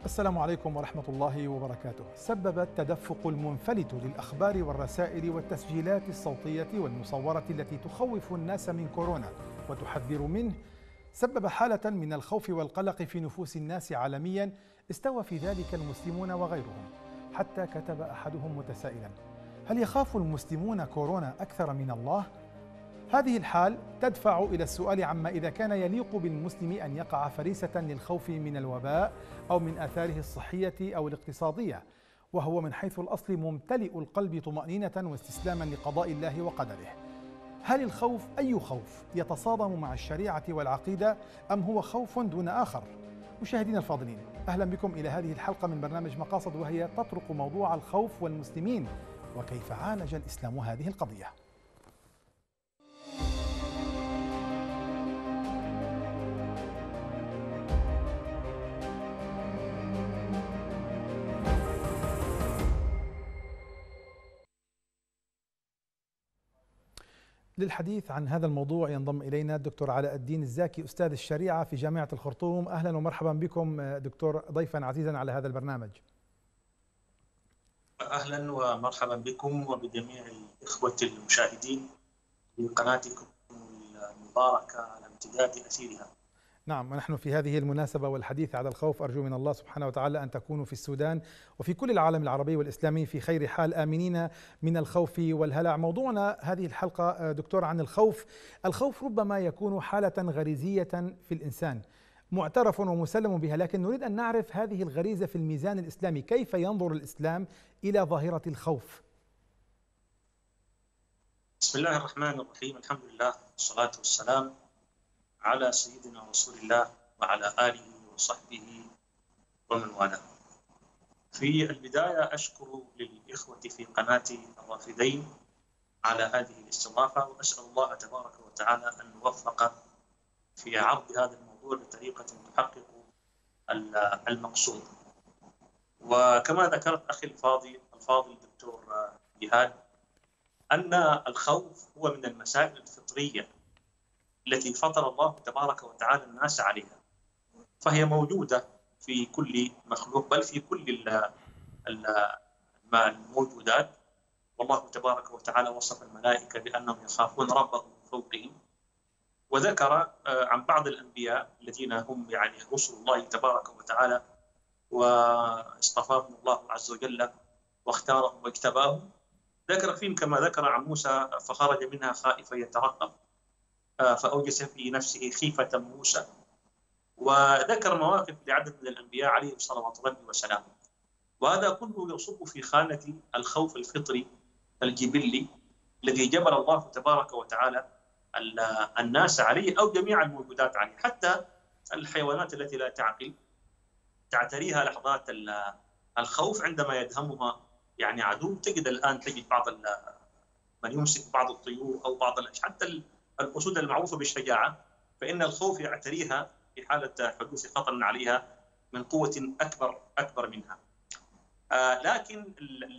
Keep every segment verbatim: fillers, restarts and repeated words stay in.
السلام عليكم ورحمة الله وبركاته. سبب التدفق المنفلت للأخبار والرسائل والتسجيلات الصوتية والمصورة التي تخوف الناس من كورونا وتحذر منه، سبب حالة من الخوف والقلق في نفوس الناس عالميا استوى في ذلك المسلمون وغيرهم، حتى كتب أحدهم متسائلا: هل يخاف المسلمون كورونا أكثر من الله؟ هذه الحال تدفع إلى السؤال عما إذا كان يليق بالمسلم أن يقع فريسة للخوف من الوباء أو من آثاره الصحية أو الاقتصادية، وهو من حيث الأصل ممتلئ القلب طمأنينة واستسلاما لقضاء الله وقدره. هل الخوف أي خوف يتصادم مع الشريعة والعقيدة أم هو خوف دون آخر؟ مشاهدينا الفاضلين، أهلا بكم إلى هذه الحلقة من برنامج مقاصد، وهي تطرق موضوع الخوف والمسلمين وكيف عالج الإسلام هذه القضية. للحديث عن هذا الموضوع ينضم إلينا الدكتور علاء الدين الزاكي، أستاذ الشريعة في جامعة الخرطوم. أهلا ومرحبا بكم دكتور، ضيفا عزيزا على هذا البرنامج. أهلا ومرحبا بكم وبجميع الإخوة المشاهدين لقناتكم المباركة على امتداد أثيرها. نعم، ونحن في هذه المناسبة والحديث على الخوف أرجو من الله سبحانه وتعالى أن تكونوا في السودان وفي كل العالم العربي والإسلامي في خير حال، آمنين من الخوف والهلع. موضوعنا هذه الحلقة دكتور عن الخوف. الخوف ربما يكون حالة غريزية في الإنسان معترف ومسلم بها، لكن نريد أن نعرف هذه الغريزة في الميزان الإسلامي، كيف ينظر الإسلام إلى ظاهرة الخوف؟ بسم الله الرحمن الرحيم، الحمد لله والصلاة والسلام على سيدنا رسول الله وعلى آله وصحبه ومن والاه. في البداية أشكر للإخوة في قناة الرافدين على هذه الاستضافة، وأسأل الله تبارك وتعالى أن نوفق في عرض هذا الموضوع بطريقة تحقق المقصود. وكما ذكرت أخي الفاضل الفاضل الدكتور جهاد، أن الخوف هو من المسائل الفطرية التي فطر الله تبارك وتعالى الناس عليها، فهي موجودة في كل مخلوق، بل في كل الموجودات. والله تبارك وتعالى وصف الملائكة بأنهم يخافون ربهم فوقهم، وذكر عن بعض الأنبياء الذين هم يعني رسل الله تبارك وتعالى واصطفاهم الله عز وجل واختارهم واجتباهم، ذكر فيهم كما ذكر عن موسى: فخرج منها خائفا يترقب فأوجس في نفسه خيفة موسى. وذكر مواقف لعدد من الأنبياء عليهم صلوات ربي وسلامه، وهذا كله يصب في خانة الخوف الفطري الجبلي الذي جبل الله تبارك وتعالى الناس عليه أو جميع الموجودات عليه. حتى الحيوانات التي لا تعقل تعتريها لحظات الخوف عندما يدهمها يعني عدو. تجد الآن تجد بعض من يمسك بعض الطيور أو بعض الأشياء، حتى الأسود المعروفة بالشجاعة، فإن الخوف يعتريها في حالة حدوث خطر عليها من قوة أكبر أكبر منها. آه لكن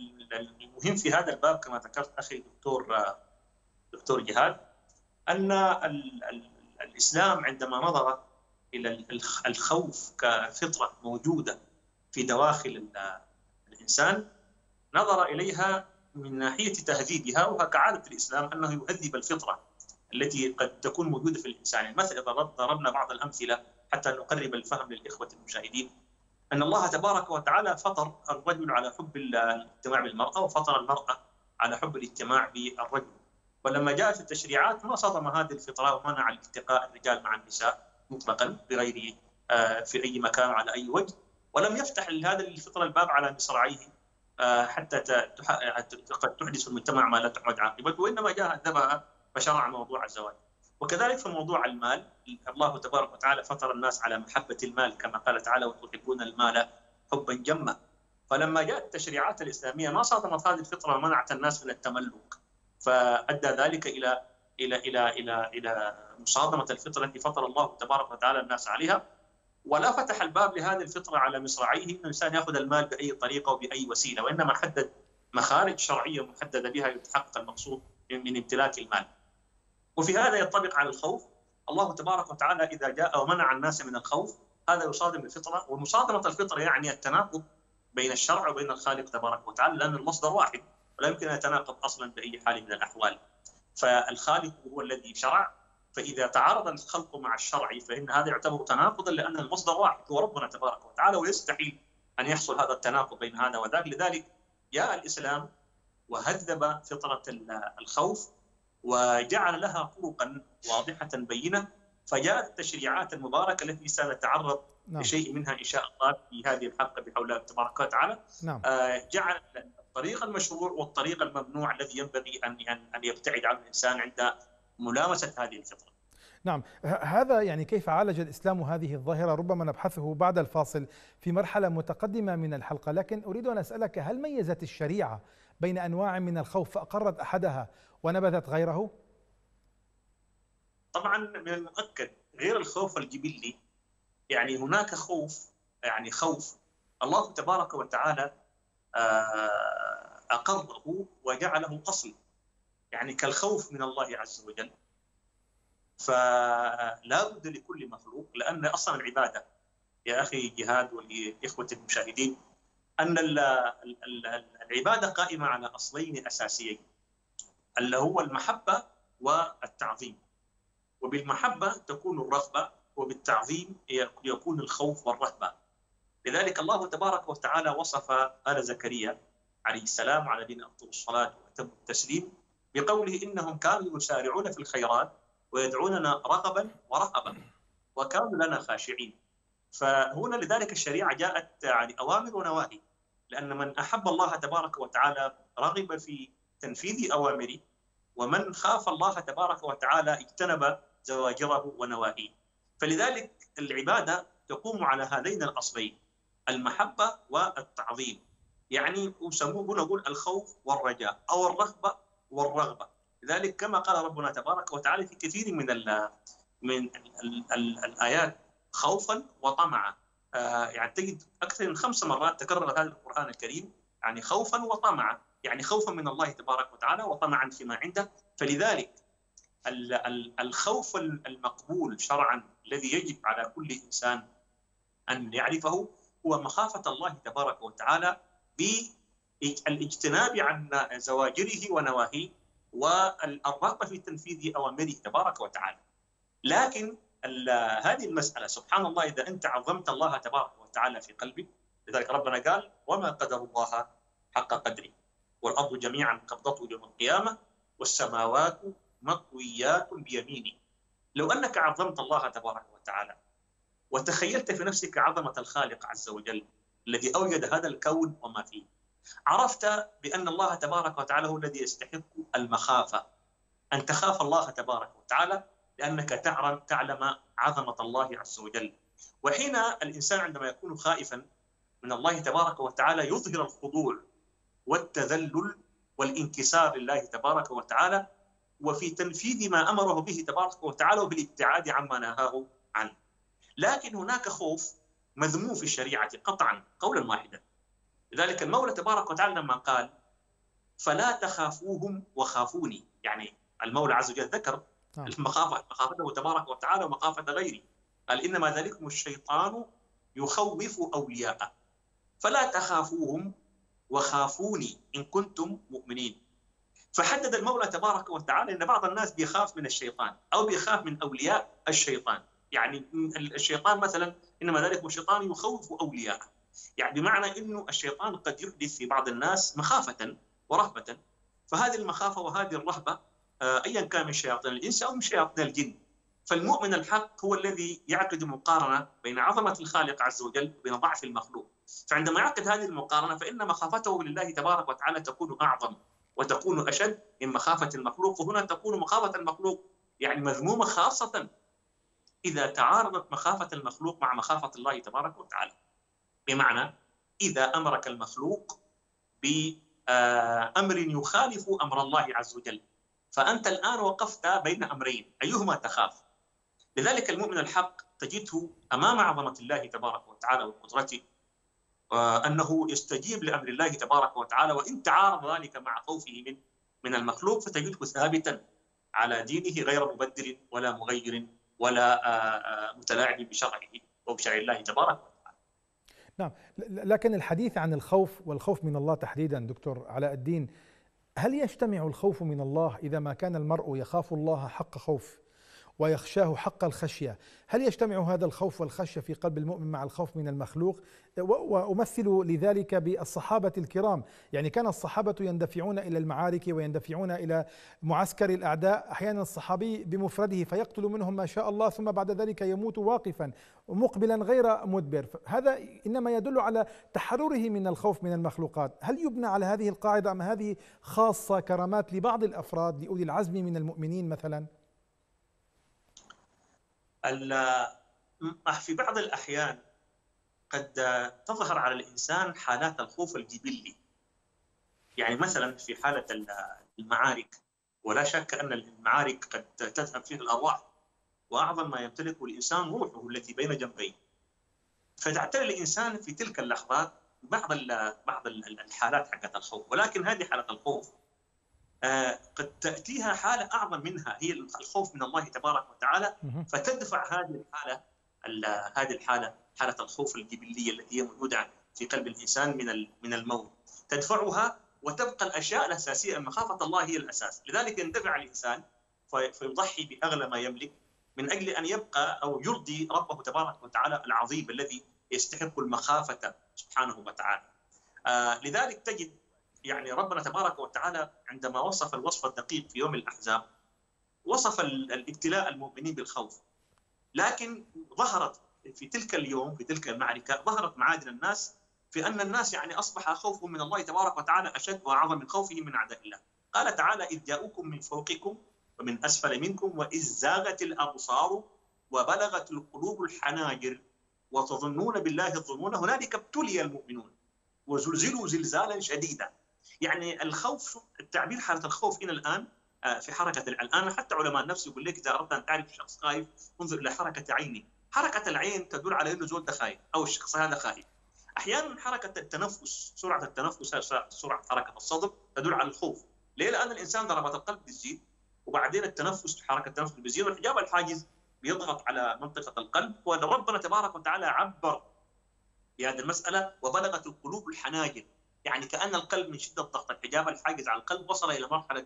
المهم في هذا الباب كما ذكرت أخي دكتور آه دكتور جهاد، أن ال ال الإسلام عندما نظر إلى الخوف كفطرة موجودة في دواخل الإنسان نظر إليها من ناحية تهذيبها، وكعادة الإسلام أنه يهذب الفطرة التي قد تكون موجودة في الإنسان. مثلا ضربنا بعض الأمثلة حتى نقرب الفهم للإخوة المشاهدين، أن الله تبارك وتعالى فطر الرجل على حب الاجتماع بالمرأة، وفطر المرأة على حب الاجتماع بالرجل. ولما جاءت التشريعات ما صدم هذه الفطرة ومنع التقاء الرجال مع النساء مطلقا بغير في أي مكان على أي وجه، ولم يفتح لهذا الفطرة الباب على مصراعيه حتى قد تحدث المجتمع ما لا تحمد عاقبته، وإنما جاء هذبها فشرع موضوع الزواج. وكذلك في موضوع المال، الله تبارك وتعالى فطر الناس على محبة المال كما قال تعالى: وتحبون المال حبا جما. فلما جاءت التشريعات الإسلامية ما صادمت هذه الفطرة ومنعت الناس من التملك، فأدى ذلك إلى إلى إلى إلى إلى مصادمة الفطرة التي فطر الله تبارك وتعالى الناس عليها، ولا فتح الباب لهذه الفطرة على مصراعيه أن الإنسان يأخذ المال بأي طريقة وبأي وسيلة، وإنما حدد مخارج شرعية محددة بها يتحقق المقصود من امتلاك المال. وفي هذا ينطبق على الخوف. الله تبارك وتعالى إذا جاء ومنع الناس من الخوف هذا يصادم الفطرة، ومصادمة الفطرة يعني التناقض بين الشرع وبين الخالق تبارك وتعالى، لأن المصدر واحد ولا يمكن أن يتناقض أصلا بأي حال من الأحوال. فالخالق هو الذي شرع، فإذا تعارض الخلق مع الشرع فإن هذا يعتبر تناقضا، لأن المصدر واحد هو ربنا تبارك وتعالى، ويستحيل أن يحصل هذا التناقض بين هذا وذاك. لذلك جاء الإسلام وهذب فطرة الخوف وجعل لها طرقا واضحة بينة، فجاءت التشريعات المباركة التي سنتعرض نعم. لشيء منها إن شاء الله في هذه الحلقة بحول الله تبارك وتعالى. نعم. جعل الطريق المشروع والطريق الممنوع الذي ينبغي أن أن يبتعد عنه الإنسان عند ملامسة هذه الفطرة. نعم، هذا يعني كيف عالج الإسلام هذه الظاهرة ربما نبحثه بعد الفاصل في مرحلة متقدمة من الحلقة، لكن أريد أن أسألك، هل ميزت الشريعة بين أنواع من الخوف فأقرت أحدها ونبذت غيره؟ طبعا من المؤكد غير الخوف الجبلي، يعني هناك خوف، يعني خوف الله تبارك وتعالى أقره وجعله أصل، يعني كالخوف من الله عز وجل. فلا بد لكل مخلوق، لأن أصلا العبادة يا أخي جهاد والإخوة المشاهدين أن العبادة قائمة على أصلين أساسيين، اللي هو المحبة والتعظيم. وبالمحبة تكون الرغبة، وبالتعظيم يكون الخوف والرهبة. لذلك الله تبارك وتعالى وصف آل زكريا عليه السلام على دين أفضل الصلاة وأتم التسليم بقوله إنهم كانوا يسارعون في الخيرات ويدعوننا رغبا ورهبا وكانوا لنا خاشعين. فهنا لذلك الشريعة جاءت يعني أوامر ونواهي، لأن من أحب الله تبارك وتعالى رغب في تنفيذ أوامره، ومن خاف الله تبارك وتعالى اجتنب زواجره ونواهيه. فلذلك العبادة تقوم على هذين الأصلين، المحبة والتعظيم، يعني يسموه نقول الخوف والرجاء أو الرغبة والرغبة. لذلك كما قال ربنا تبارك وتعالى في كثير من ال من ال ال الآيات خوفا وطمعا، آه يعني تجد أكثر من خمس مرات تكرر هذا القرآن الكريم، يعني خوفا وطمعا، يعني خوفا من الله تبارك وتعالى وطمعا فيما عنده. فلذلك الخوف المقبول شرعا الذي يجب على كل إنسان أن يعرفه هو مخافة الله تبارك وتعالى بالاجتناب عن زواجره ونواهيه، والرغبة في تنفيذ أوامره تبارك وتعالى. لكن هذه المسألة سبحان الله إذا أنت عظمت الله تبارك وتعالى في قلبك، لذلك ربنا قال وما قدر الله حق قدره والأرض جميعا قبضته يوم القيامة والسماوات مطويات بيمينه. لو أنك عظمت الله تبارك وتعالى وتخيلت في نفسك عظمة الخالق عز وجل الذي أوجد هذا الكون وما فيه، عرفت بأن الله تبارك وتعالى هو الذي يستحق المخافة، أن تخاف الله تبارك وتعالى لأنك تعلم عظمة الله عز وجل. وحين الإنسان عندما يكون خائفا من الله تبارك وتعالى يظهر الخضوع والتذلل والانكسار لله تبارك وتعالى، وفي تنفيذ ما أمره به تبارك وتعالى وبالابتعاد عما نهاه عنه. لكن هناك خوف مذموم في الشريعة قطعا قولا واحدا. لذلك المولى تبارك وتعالى لما قال فلا تخافوهم وخافوني، يعني المولى عز وجل ذكر المخافة، مخافته تبارك وتعالى ومخافة غيره، قال إنما ذلكم الشيطان يخوف أولياءه فلا تخافوهم وخافوني إن كنتم مؤمنين. فحدد المولى تبارك وتعالى أن بعض الناس بيخاف من الشيطان أو بيخاف من أولياء الشيطان، يعني الشيطان مثلا إنما ذلكم الشيطان يخوف أولياءه، يعني بمعنى أنه الشيطان قد يحدث في بعض الناس مخافة ورهبة. فهذه المخافة وهذه الرهبة أيا كان من شياطين الإنس أو من شياطين الجن. فالمؤمن الحق هو الذي يعقد مقارنة بين عظمة الخالق عز وجل وبين ضعف المخلوق. فعندما يعقد هذه المقارنة فإن مخافته لله تبارك وتعالى تكون أعظم وتكون أشد من مخافة المخلوق. وهنا تكون مخافة المخلوق يعني مذمومة، خاصة إذا تعارضت مخافة المخلوق مع مخافة الله تبارك وتعالى. بمعنى إذا أمرك المخلوق بأمر يخالف أمر الله عز وجل، فأنت الآن وقفت بين أمرين، أيهما تخاف؟ لذلك المؤمن الحق تجده أمام عظمة الله تبارك وتعالى وقدرته أنه يستجيب لأمر الله تبارك وتعالى، وإن تعارض ذلك مع خوفه من من المخلوق فتجده ثابتا على دينه غير مبدل ولا مغير ولا متلاعب بشرعه وبشرع الله تبارك وتعالى. نعم، لكن الحديث عن الخوف والخوف من الله تحديدا دكتور علاء الدين، هل يجتمع الخوف من الله إذا ما كان المرء يخاف الله حق خوف ويخشاه حق الخشية؟ هل يجتمع هذا الخوف والخشية في قلب المؤمن مع الخوف من المخلوق؟ وأمثل لذلك بالصحابة الكرام، يعني كان الصحابة يندفعون إلى المعارك ويندفعون إلى معسكر الأعداء، أحيانا الصحابي بمفرده فيقتل منهم ما شاء الله، ثم بعد ذلك يموت واقفا مقبلا غير مدبر. هذا إنما يدل على تحرره من الخوف من المخلوقات. هل يبنى على هذه القاعدة أم هذه خاصة كرامات لبعض الأفراد لأولي العزم من المؤمنين مثلا؟ في بعض الأحيان قد تظهر على الإنسان حالات الخوف الجبلي، يعني مثلا في حالة المعارك، ولا شك أن المعارك قد تذهب فيها الأرواح، وأعظم ما يمتلكه الإنسان روحه التي بين جنبيه، فتعتري الإنسان في تلك اللحظات بعض بعض الحالات حقت الخوف. ولكن هذه حالة الخوف قد تأتيها حالة أعظم منها، هي الخوف من الله تبارك وتعالى، فتدفع هذه الحالة هذه الحالة حالة الخوف الجبلية التي هي موجودة في قلب الإنسان من من الموت، تدفعها وتبقى الأشياء الأساسية، مخافة الله هي الأساس. لذلك يندفع الإنسان فيضحي بأغلى ما يملك من أجل أن يبقى أو يرضي ربه تبارك وتعالى العظيم الذي يستحق المخافة سبحانه وتعالى. آه لذلك تجد يعني ربنا تبارك وتعالى عندما وصف الوصف الدقيق في يوم الأحزاب وصف الابتلاء المؤمنين بالخوف، لكن ظهرت في تلك اليوم في تلك المعركة ظهرت معادن الناس في أن الناس يعني أصبح خوفهم من الله تبارك وتعالى أشد وأعظم من خوفهم من أعداء الله. قال تعالى: إذ جاءوكم من فوقكم ومن أسفل منكم وإذ زاغت الأبصار وبلغت القلوب الحناجر وتظنون بالله الظنون هنالك ابتلي المؤمنون وزلزلوا زلزالا شديدا. يعني الخوف، التعبير حالة الخوف إلى الآن في حركة الآن، حتى علماء النفس يقول لك إذا أردت أن تعرف شخص خايف انظر إلى حركة عينه. حركة العين تدل على أنه زول ده خايف أو الشخص هذا خايف. أحيانا حركة التنفس، سرعة التنفس، سرعة حركة الصدر تدل على الخوف. ليه؟ لأن الإنسان ضربات القلب بتزيد، وبعدين التنفس، حركة التنفس بتزيد، والحجاب الحاجز بيضغط على منطقة القلب. وربنا تبارك وتعالى عبر بهذه المسألة وبلغت القلوب الحناجر، يعني كأن القلب من شدة ضغط الحجاب الحاجز على القلب وصل إلى مرحلة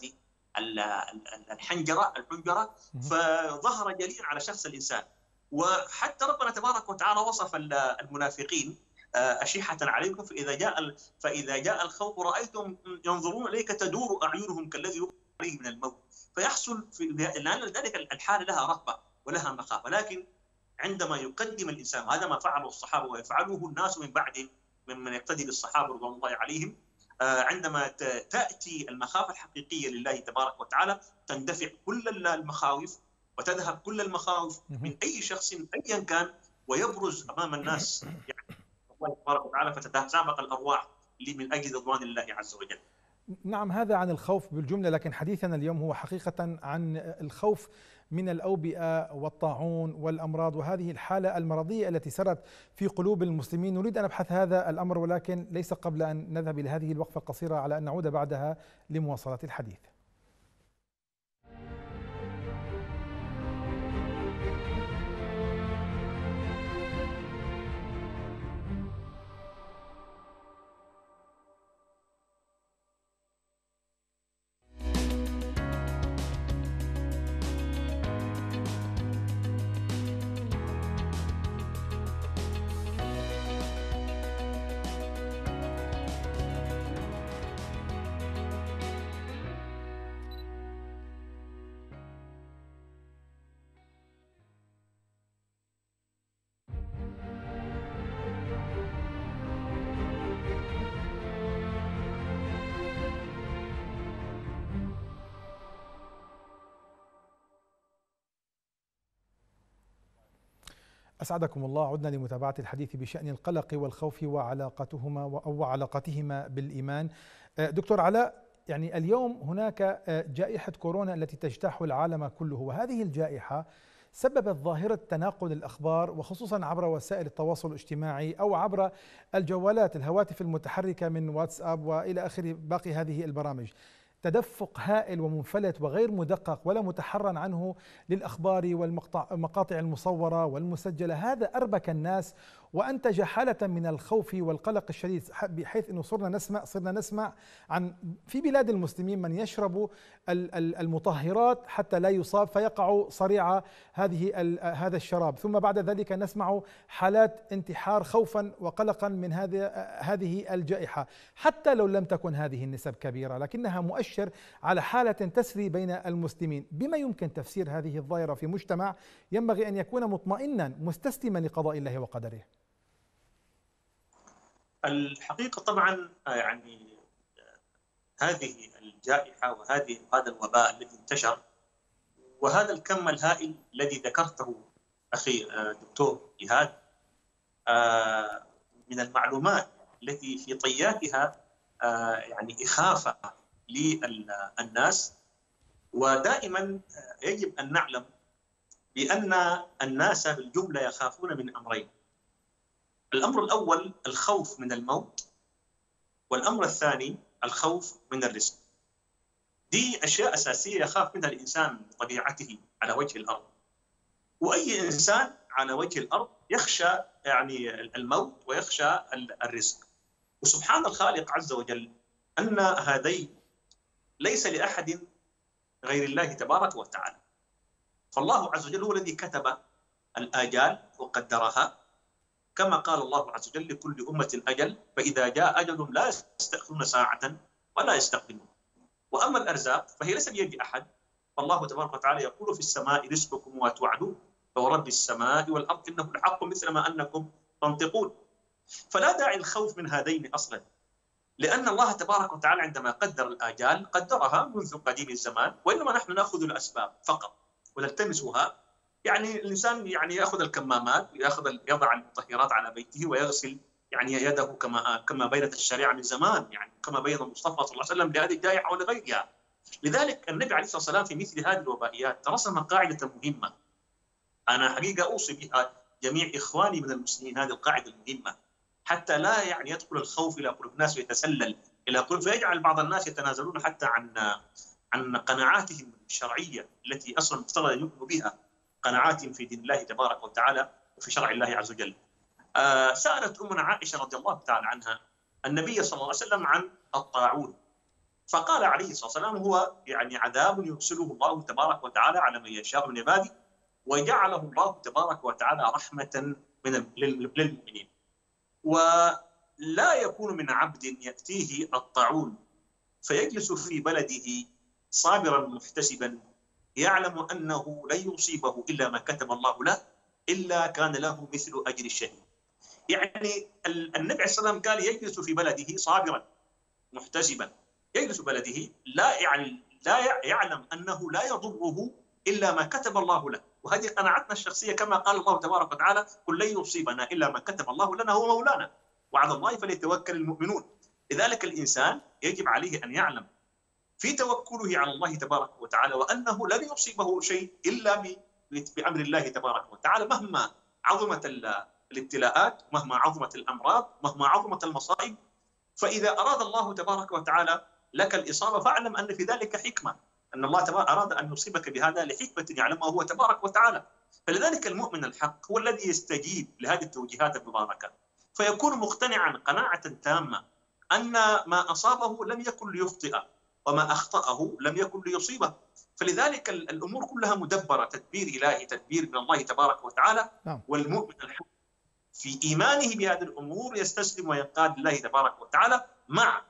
الحنجرة الحنجرة فظهر جليا على شخص الإنسان. وحتى ربنا تبارك وتعالى وصف المنافقين: أشحة عليكم فإذا جاء فإذا جاء الخوف رأيتم ينظرون إليك تدور أعينهم كالذي يغشى عليه من الموت. فيحصل في لأن ذلك الحالة لها رهبة ولها مخافة. لكن عندما يقدم الإنسان، هذا ما فعله الصحابة ويفعله الناس من بعدهم ممن يقتدي بالصحابة رضوان الله عليهم، عندما تأتي المخافة الحقيقية لله تبارك وتعالى تندفع كل المخاوف وتذهب كل المخاوف من أي شخص أيا كان، ويبرز أمام الناس يعني الله تبارك وتعالى، فتتسابق الأرواح من أجل رضوان الله عز وجل. نعم، هذا عن الخوف بالجملة، لكن حديثنا اليوم هو حقيقة عن الخوف من الأوبئة والطاعون والأمراض وهذه الحالة المرضية التي سرت في قلوب المسلمين. نريد أن نبحث هذا الأمر، ولكن ليس قبل أن نذهب إلى هذه الوقفة القصيرة على أن نعود بعدها لمواصلة الحديث. أسعدكم الله. عدنا لمتابعة الحديث بشأن القلق والخوف وعلاقتهما أو علاقتهما بالإيمان. دكتور علاء، يعني اليوم هناك جائحة كورونا التي تجتاح العالم كله، وهذه الجائحة سببت ظاهرة تناقل الأخبار، وخصوصا عبر وسائل التواصل الاجتماعي أو عبر الجوالات الهواتف المتحركة من واتساب وإلى آخر باقي هذه البرامج. تدفق هائل ومنفلت وغير مدقق ولا متحرى عنه للأخبار والمقاطع المصورة والمسجلة. هذا أربك الناس وأنتج حالة من الخوف والقلق الشديد، بحيث أنه صرنا نسمع صرنا نسمع عن في بلاد المسلمين من يشرب المطهرات حتى لا يصاب فيقع صريع هذه هذا الشراب، ثم بعد ذلك نسمع حالات انتحار خوفا وقلقا من هذه هذه الجائحة. حتى لو لم تكن هذه النسب كبيرة لكنها مؤشر على حالة تسري بين المسلمين. بما يمكن تفسير هذه الظاهرة في مجتمع ينبغي أن يكون مطمئنا مستسلما لقضاء الله وقدره؟ الحقيقة طبعا يعني هذه الجائحة وهذه هذا الوباء الذي انتشر وهذا الكم الهائل الذي ذكرته أخي دكتور جهاد من المعلومات التي في طياتها يعني إخافة للناس. ودائما يجب أن نعلم بأن الناس بالجملة يخافون من أمرين: الأمر الأول الخوف من الموت، والأمر الثاني الخوف من الرزق. دي أشياء أساسية يخاف منها الإنسان بطبيعته على وجه الأرض، وأي إنسان على وجه الأرض يخشى يعني الموت ويخشى الرزق. وسبحان الخالق عز وجل أن هذين ليس لأحد غير الله تبارك وتعالى. فالله عز وجل هو الذي كتب الآجال وقدرها، كما قال الله عز وجل: لكل أمة أجل فإذا جاء أجل لا يستأخرون ساعة ولا يستقدمون. وأما الأرزاق فهي ليس بيد أحد، فالله تبارك وتعالى يقول: في السماء رزقكم وما توعدون فورب السماء والأرض إنه لحق مثل ما أنكم تنطقون. فلا داعي الخوف من هذين أصلا، لأن الله تبارك وتعالى عندما قدر الآجال قدرها منذ قديم الزمان، وإنما نحن نأخذ الأسباب فقط ونلتمسها. يعني الإنسان يعني يأخذ الكمامات ويأخذ يضع المطهرات على بيته ويغسل يعني يده كما كما بينت الشريعة من زمان، يعني كما بين المصطفى صلى الله عليه وسلم لهذه الجائحة ولغيرها. لذلك النبي عليه الصلاة والسلام في مثل هذه الوبائيات رسم قاعدة مهمة، أنا حقيقة أوصي بها جميع إخواني من المسلمين، هذه القاعدة المهمة، حتى لا يعني يدخل الخوف إلى قلوب الناس ويتسلل إلى قلوب، فيجعل بعض الناس يتنازلون حتى عن عن قناعاتهم الشرعية التي أصلا مفترض أن يؤمنوا بها، قناعات في دين الله تبارك وتعالى وفي شرع الله عز وجل. آه سألت أمنا عائشة رضي الله تعالى عنها النبي صلى الله عليه وسلم عن الطاعون، فقال عليه الصلاة والسلام: هو يعني عذاب يرسله الله تبارك وتعالى على من يشاء من عباده، وجعله الله تبارك وتعالى رحمة من للمؤمنين. ولا يكون من عبد يأتيه الطاعون فيجلس في بلده صابرا محتسبا يعلم أنه لن يصيبه إلا ما كتب الله له إلا كان له مثل أجر الشهيد. يعني النبي عليه الصلاة والسلام قال يجلس في بلده صابرا محتسبا، يجلس في بلده لا يعني لا يعلم أنه لا يضره إلا ما كتب الله له، وهذه قناعتنا الشخصية كما قال الله تبارك وتعالى: قل لن يصيبنا إلا ما كتب الله لنا هو مولانا وعلى الله فليتوكل المؤمنون. لذلك الإنسان يجب عليه أن يعلم في توكله على الله تبارك وتعالى وأنه لن يصيبه شيء إلا بأمر الله تبارك وتعالى، مهما عظمت الابتلاءات، مهما عظمت الأمراض، مهما عظمت المصائب. فإذا أراد الله تبارك وتعالى لك الإصابة فاعلم أن في ذلك حكمة، أن الله تبارك أراد أن يصيبك بهذا لحكمة يعلمها هو تبارك وتعالى. فلذلك المؤمن الحق هو الذي يستجيب لهذه التوجيهات المباركة، فيكون مقتنعا قناعة تامة أن ما أصابه لم يكن ليخطئ وما أخطأه لم يكن ليصيبه. فلذلك الأمور كلها مدبرة، تدبير إلهي، تدبير من الله تبارك وتعالى. والمؤمن الحق في إيمانه بهذه الأمور يستسلم وينقاد لله تبارك وتعالى مع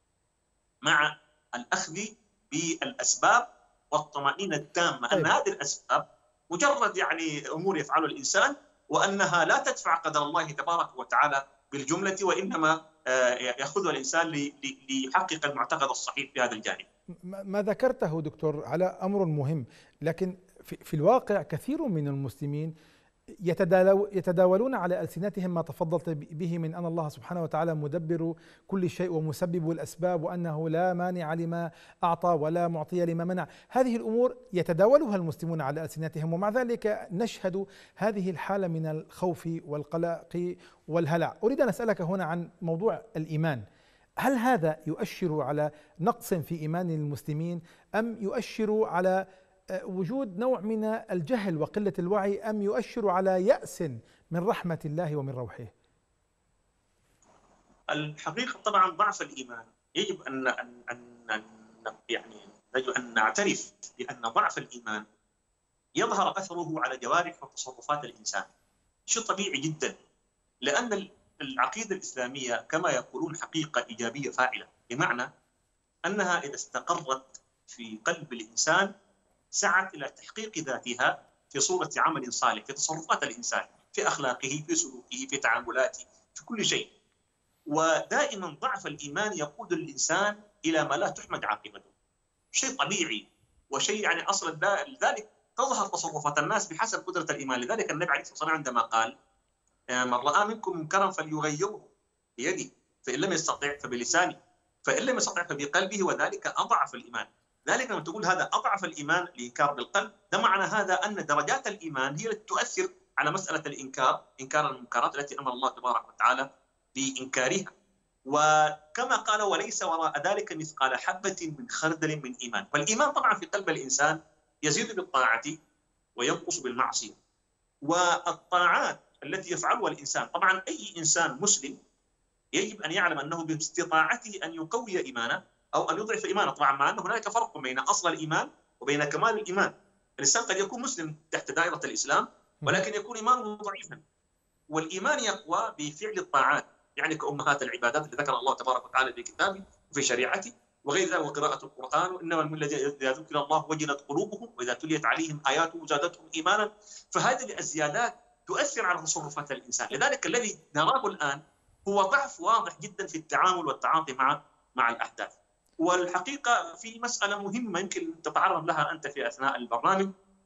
مع الأخذ بالأسباب والطمأنينة التامة أن هذه الأسباب مجرد يعني أمور يفعلها الإنسان، وأنها لا تدفع قدر الله تبارك وتعالى بالجملة، وإنما يأخذها الإنسان ليحقق المعتقد الصحيح في هذا الجانب. ما ذكرته دكتور على أمر مهم، لكن في الواقع كثير من المسلمين يتداولون على ألسنتهم ما تفضلت به من أن الله سبحانه وتعالى مدبر كل شيء ومسبب الأسباب، وأنه لا مانع لما أعطى ولا معطي لما منع. هذه الأمور يتداولها المسلمون على ألسنتهم، ومع ذلك نشهد هذه الحالة من الخوف والقلق والهلع. أريد أن أسألك هنا عن موضوع الإيمان. هل هذا يؤشر على نقص في إيمان المسلمين، أم يؤشر على وجود نوع من الجهل وقلة الوعي، أم يؤشر على يأس من رحمة الله ومن روحه؟ الحقيقة طبعا ضعف الإيمان يجب أن أن أن يعني يجب أن نعترف بأن ضعف الإيمان يظهر أثره على جوارح وتصرفات الإنسان. شيء طبيعي جدا، لأن العقيدة الإسلامية كما يقولون حقيقة إيجابية فاعلة، بمعنى أنها إذا استقرت في قلب الإنسان سعت إلى تحقيق ذاتها في صورة عمل صالح، في تصرفات الإنسان، في أخلاقه، في سلوكه، في تعاملاته، في كل شيء. ودائما ضعف الإيمان يقود الإنسان إلى ما لا تحمد عاقبته، شيء طبيعي وشيء يعني أصلا. لذلك تظهر تصرفات الناس بحسب قدرة الإيمان. لذلك النبي عليه الصلاة والسلام عندما قال من رأى منكم منكرا فليغيره بيده، فإن لم يستطع فبلسانه، فإن لم يستطع فبقلبه، وذلك أضعف الإيمان. ذلك لما تقول هذا أضعف الإيمان، الإنكار بالقلب، ده معنى هذا أن درجات الإيمان هي التي تؤثر على مسألة الإنكار، إنكار المنكرات التي أمر الله تبارك وتعالى بإنكارها. وكما قال وليس وراء ذلك مثقال حبة من خردل من إيمان. فالإيمان طبعا في قلب الإنسان يزيد بالطاعة وينقص بالمعصية. والطاعات التي يفعلها الإنسان، طبعا أي إنسان مسلم يجب أن يعلم أنه باستطاعته أن يقوي إيمانه أو أن يضعف إيمانه، طبعا مع أن هناك فرق بين أصل الإيمان وبين كمال الإيمان. الإنسان قد يكون مسلم تحت دائرة الإسلام ولكن يكون إيمانه ضعيفا، والإيمان يقوى بفعل الطاعات، يعني كأمهات العبادات اللي ذكر الله تبارك وتعالى في كتابه وفي شريعته وغير ذلك، وقراءة القرآن، وإنما المؤمنون الذين إذا ذكر الله وجلت قلوبهم وإذا تليت عليهم آياته زادتهم إيمانا. فهذه الزيادات تؤثر على تصرفات الإنسان. لذلك الذي نراه الآن هو ضعف واضح جدا في التعامل والتعاطي مع مع الأحداث. والحقيقة في مسألة مهمة يمكن تتعرض لها أنت في أثناء البرنامج،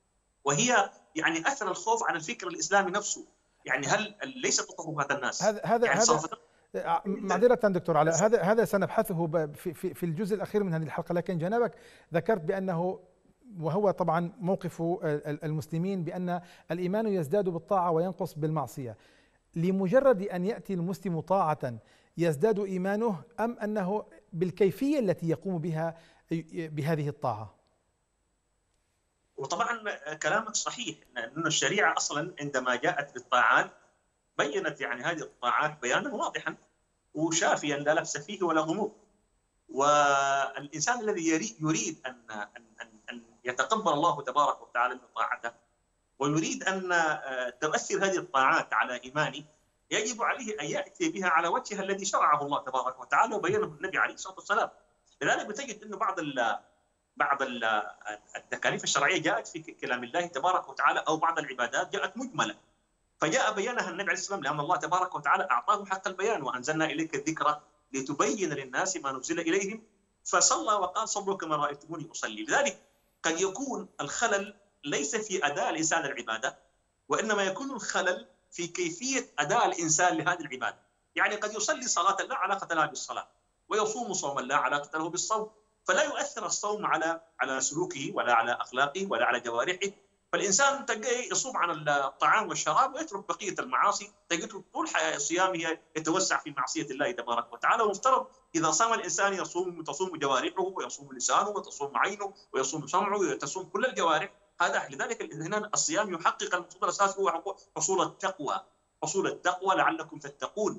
وهي يعني أثر الخوف عن الفكر الإسلامي نفسه. يعني هل ليس تصرفات الناس هذا هذا يعني هذا معذرة دكتور على هذا هذا سنبحثه في في في الجزء الأخير من هذه الحلقة، لكن جنابك ذكرت بأنه، وهو طبعا موقف المسلمين، بأن الإيمان يزداد بالطاعة وينقص بالمعصية. لمجرد أن يأتي المسلم طاعة يزداد إيمانه، أم أنه بالكيفية التي يقوم بها بهذه الطاعة؟ وطبعا كلامك صحيح، لأن الشريعة أصلا عندما جاءت بالطاعات بينت يعني هذه الطاعات بيانا واضحا وشافيا لا لبس فيه ولا غموض. والإنسان الذي يريد أن أن أن يتقبل الله تبارك وتعالى من طاعته ويريد أن تؤثر هذه الطاعات على إيمانه، يجب عليه أن يأتي بها على وجهها الذي شرعه الله تبارك وتعالى وبينه النبي عليه الصلاة والسلام. لذلك بتجد أنه بعض ال بعض التكاليف الشرعية جاءت في كلام الله تبارك وتعالى، أو بعض العبادات جاءت مجملة فجاء بيانها النبي عليه الصلاة والسلام، لأن الله تبارك وتعالى أعطاه حق البيان، وأنزلنا إليك الذكر لتبين للناس ما نزل إليهم، فصلى وقال صلوا كما رأيتموني أصلي. لذلك قد يكون الخلل ليس في أداء الإنسان العبادة، وإنما يكون الخلل في كيفية أداء الإنسان لهذه العبادة. يعني قد يصلي صلاة لا علاقة لها بالصلاة، ويصوم صوما لا علاقة له بالصوم، فلا يؤثر الصوم على على سلوكه ولا على أخلاقه ولا على جوارحه. فالإنسان تلقاه يصوم عن الطعام والشراب ويترك بقية المعاصي، تجده طول صيامه يتوسع في معصية الله تبارك وتعالى. ومفترض إذا صام الإنسان يصوم تصوم جوارحه ويصوم لسانه وتصوم عينه ويصوم سمعه وتصوم كل الجوارح. هذا لذلك هنا الصيام يحقق المقصود الأساسي هو حصول التقوى، حصول التقوى لعلكم تتقون.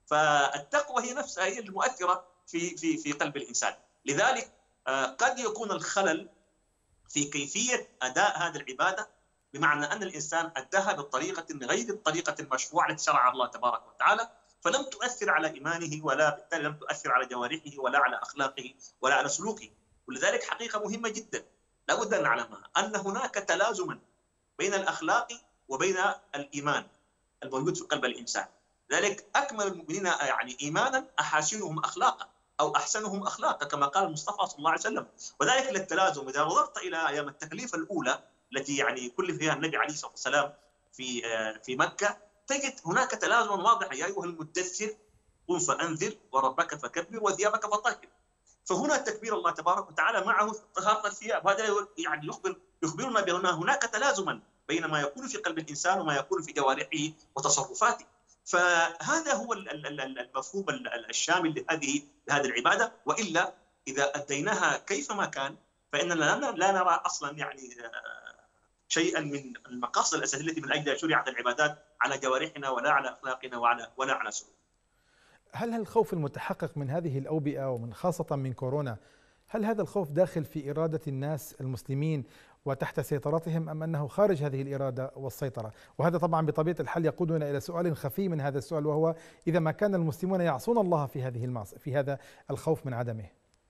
فالتقوى هي نفسها هي المؤثرة في في في قلب الإنسان. لذلك قد يكون الخلل في كيفية أداء هذه العبادة، بمعنى أن الإنسان أداها بطريقة غير الطريقة المشروعة التي شرعها الله تبارك وتعالى، فلم تؤثر على إيمانه ولا بالتالي لم تؤثر على جوارحه ولا على أخلاقه ولا على سلوكه. ولذلك حقيقة مهمة جدا لابد أن نعلمها، أن هناك تلازما بين الأخلاق وبين الإيمان الموجود في قلب الإنسان. ذلك أكمل المؤمنين يعني إيمانا أحاسنهم أخلاقا أو أحسنهم أخلاقا كما قال المصطفى صلى الله عليه وسلم. وذلك للتلازم. إذا نظرت إلى أيام التكليف الأولى التي يعني كلف فيها النبي عليه الصلاة والسلام في في مكة، تجد هناك تلازم واضح: يا أيها المدثر قم فأنذر وربك فكبر وثيابك فطهر. فهنا تكبير الله تبارك وتعالى معه طهارة الثياب. هذا يعني يخبر يخبرنا بأن هناك تلازما بين ما يكون في قلب الإنسان وما يكون في جوارحه وتصرفاته. فهذا هو المفهوم الشامل لهذه لهذه العبادة. وإلا إذا أديناها كيفما كان فإننا لا نرى أصلا يعني شيئا من المقاصد الأساسية التي من أجلها شرعت العبادات على جوارحنا ولا على أخلاقنا ولا ولا على سلوكنا. هل الخوف المتحقق من هذه الأوبئة ومن خاصة من كورونا، هل هذا الخوف داخل في إرادة الناس المسلمين وتحت سيطرتهم، أم أنه خارج هذه الإرادة والسيطرة؟ وهذا طبعا بطبيعة الحال يقودنا إلى سؤال خفي من هذا السؤال، وهو إذا ما كان المسلمون يعصون الله في هذه المعصية في هذا الخوف من عدمه.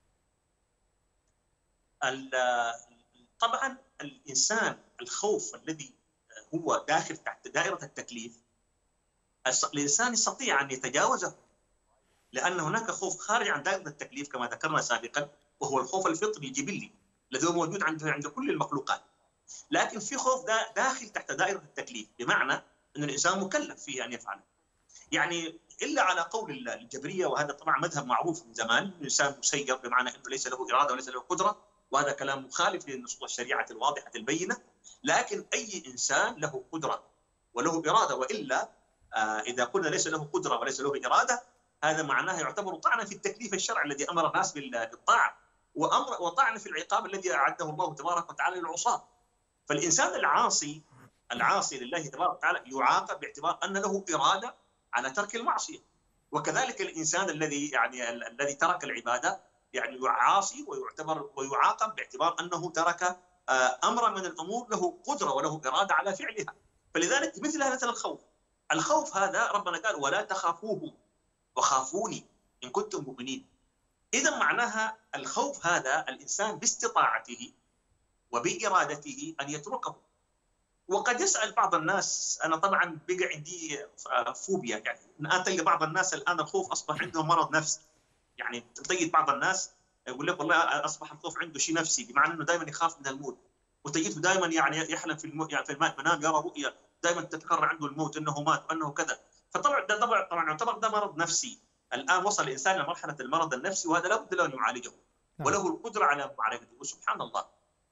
طبعا الإنسان الخوف الذي هو داخل تحت دائرة التكليف الإنسان يستطيع أن يتجاوزه، لأن هناك خوف خارج عن دائرة التكليف كما ذكرنا سابقا، وهو الخوف الفطري الجبلي الذي هو موجود عند عند كل المخلوقات. لكن في خوف داخل تحت دائرة التكليف، بمعنى أن الإنسان مكلف فيه أن يفعله. يعني إلا على قول الجبرية، وهذا طبعا مذهب معروف من زمان، الإنسان مسير بمعنى أنه ليس له إرادة وليس له قدرة، وهذا كلام مخالف لنصوص الشريعة الواضحة البينة. لكن أي إنسان له قدرة وله إرادة، وإلا آه إذا قلنا ليس له قدرة وليس له إرادة هذا معناه يعتبر طعنا في التكليف الشرعي الذي أمر الناس بالطاعة، وأمر وطعن في العقاب الذي أعده الله تبارك وتعالى للعصاة. فالإنسان العاصي العاصي لله تبارك وتعالى يعاقب باعتبار أن له إرادة على ترك المعصية، وكذلك الإنسان الذي يعني الذي ترك العبادة يعني يعاصي ويعتبر ويعاقب باعتبار أنه ترك أمر من الأمور له قدرة وله إرادة على فعلها. فلذلك مثل مثل الخوف الخوف هذا ربنا قال ولا تخافوه وخافوني إن كنتم مؤمنين. إذا معناها الخوف هذا الإنسان باستطاعته وبإرادته أن يتركه. وقد يسأل بعض الناس، أنا طبعا بقى عندي فوبيا، يعني أنا تلقى بعض الناس الآن الخوف أصبح عندهم مرض نفسي. يعني تجد بعض الناس يقول لك والله أصبح الخوف عنده شيء نفسي، بمعنى أنه دائما يخاف من الموت، وتجده دائما يعني يحلم في الموت، يعني في المنام يرى رؤيا دائما تتكرر عنده الموت، أنه مات وأنه كذا. فطبعا ده طبعا طبعا يعتبر ده مرض نفسي. الآن وصل الإنسان لمرحلة المرض النفسي، وهذا لابد له أن يعالجه وله القدرة على معالجته. وسبحان الله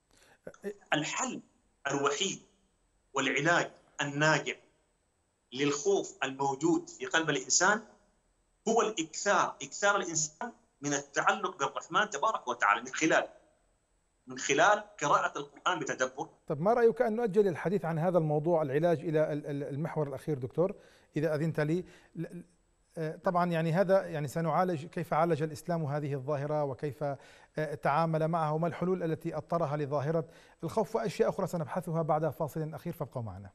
الحل الوحيد والعلاج الناجع للخوف الموجود في قلب الإنسان هو الإكثار إكثار الإنسان من التعلق بالرحمن تبارك وتعالى من خلال من خلال قراءة القرآن بتدبر. طب ما رأيك أن نؤجل الحديث عن هذا الموضوع العلاج إلى المحور الأخير دكتور إذا أذنت لي؟ طبعا يعني هذا يعني سنعالج كيف عالج الإسلام هذه الظاهرة وكيف تعامل معها وما الحلول التي أطرها لظاهرة الخوف، وأشياء أخرى سنبحثها بعد فاصل أخير، فابقوا معنا.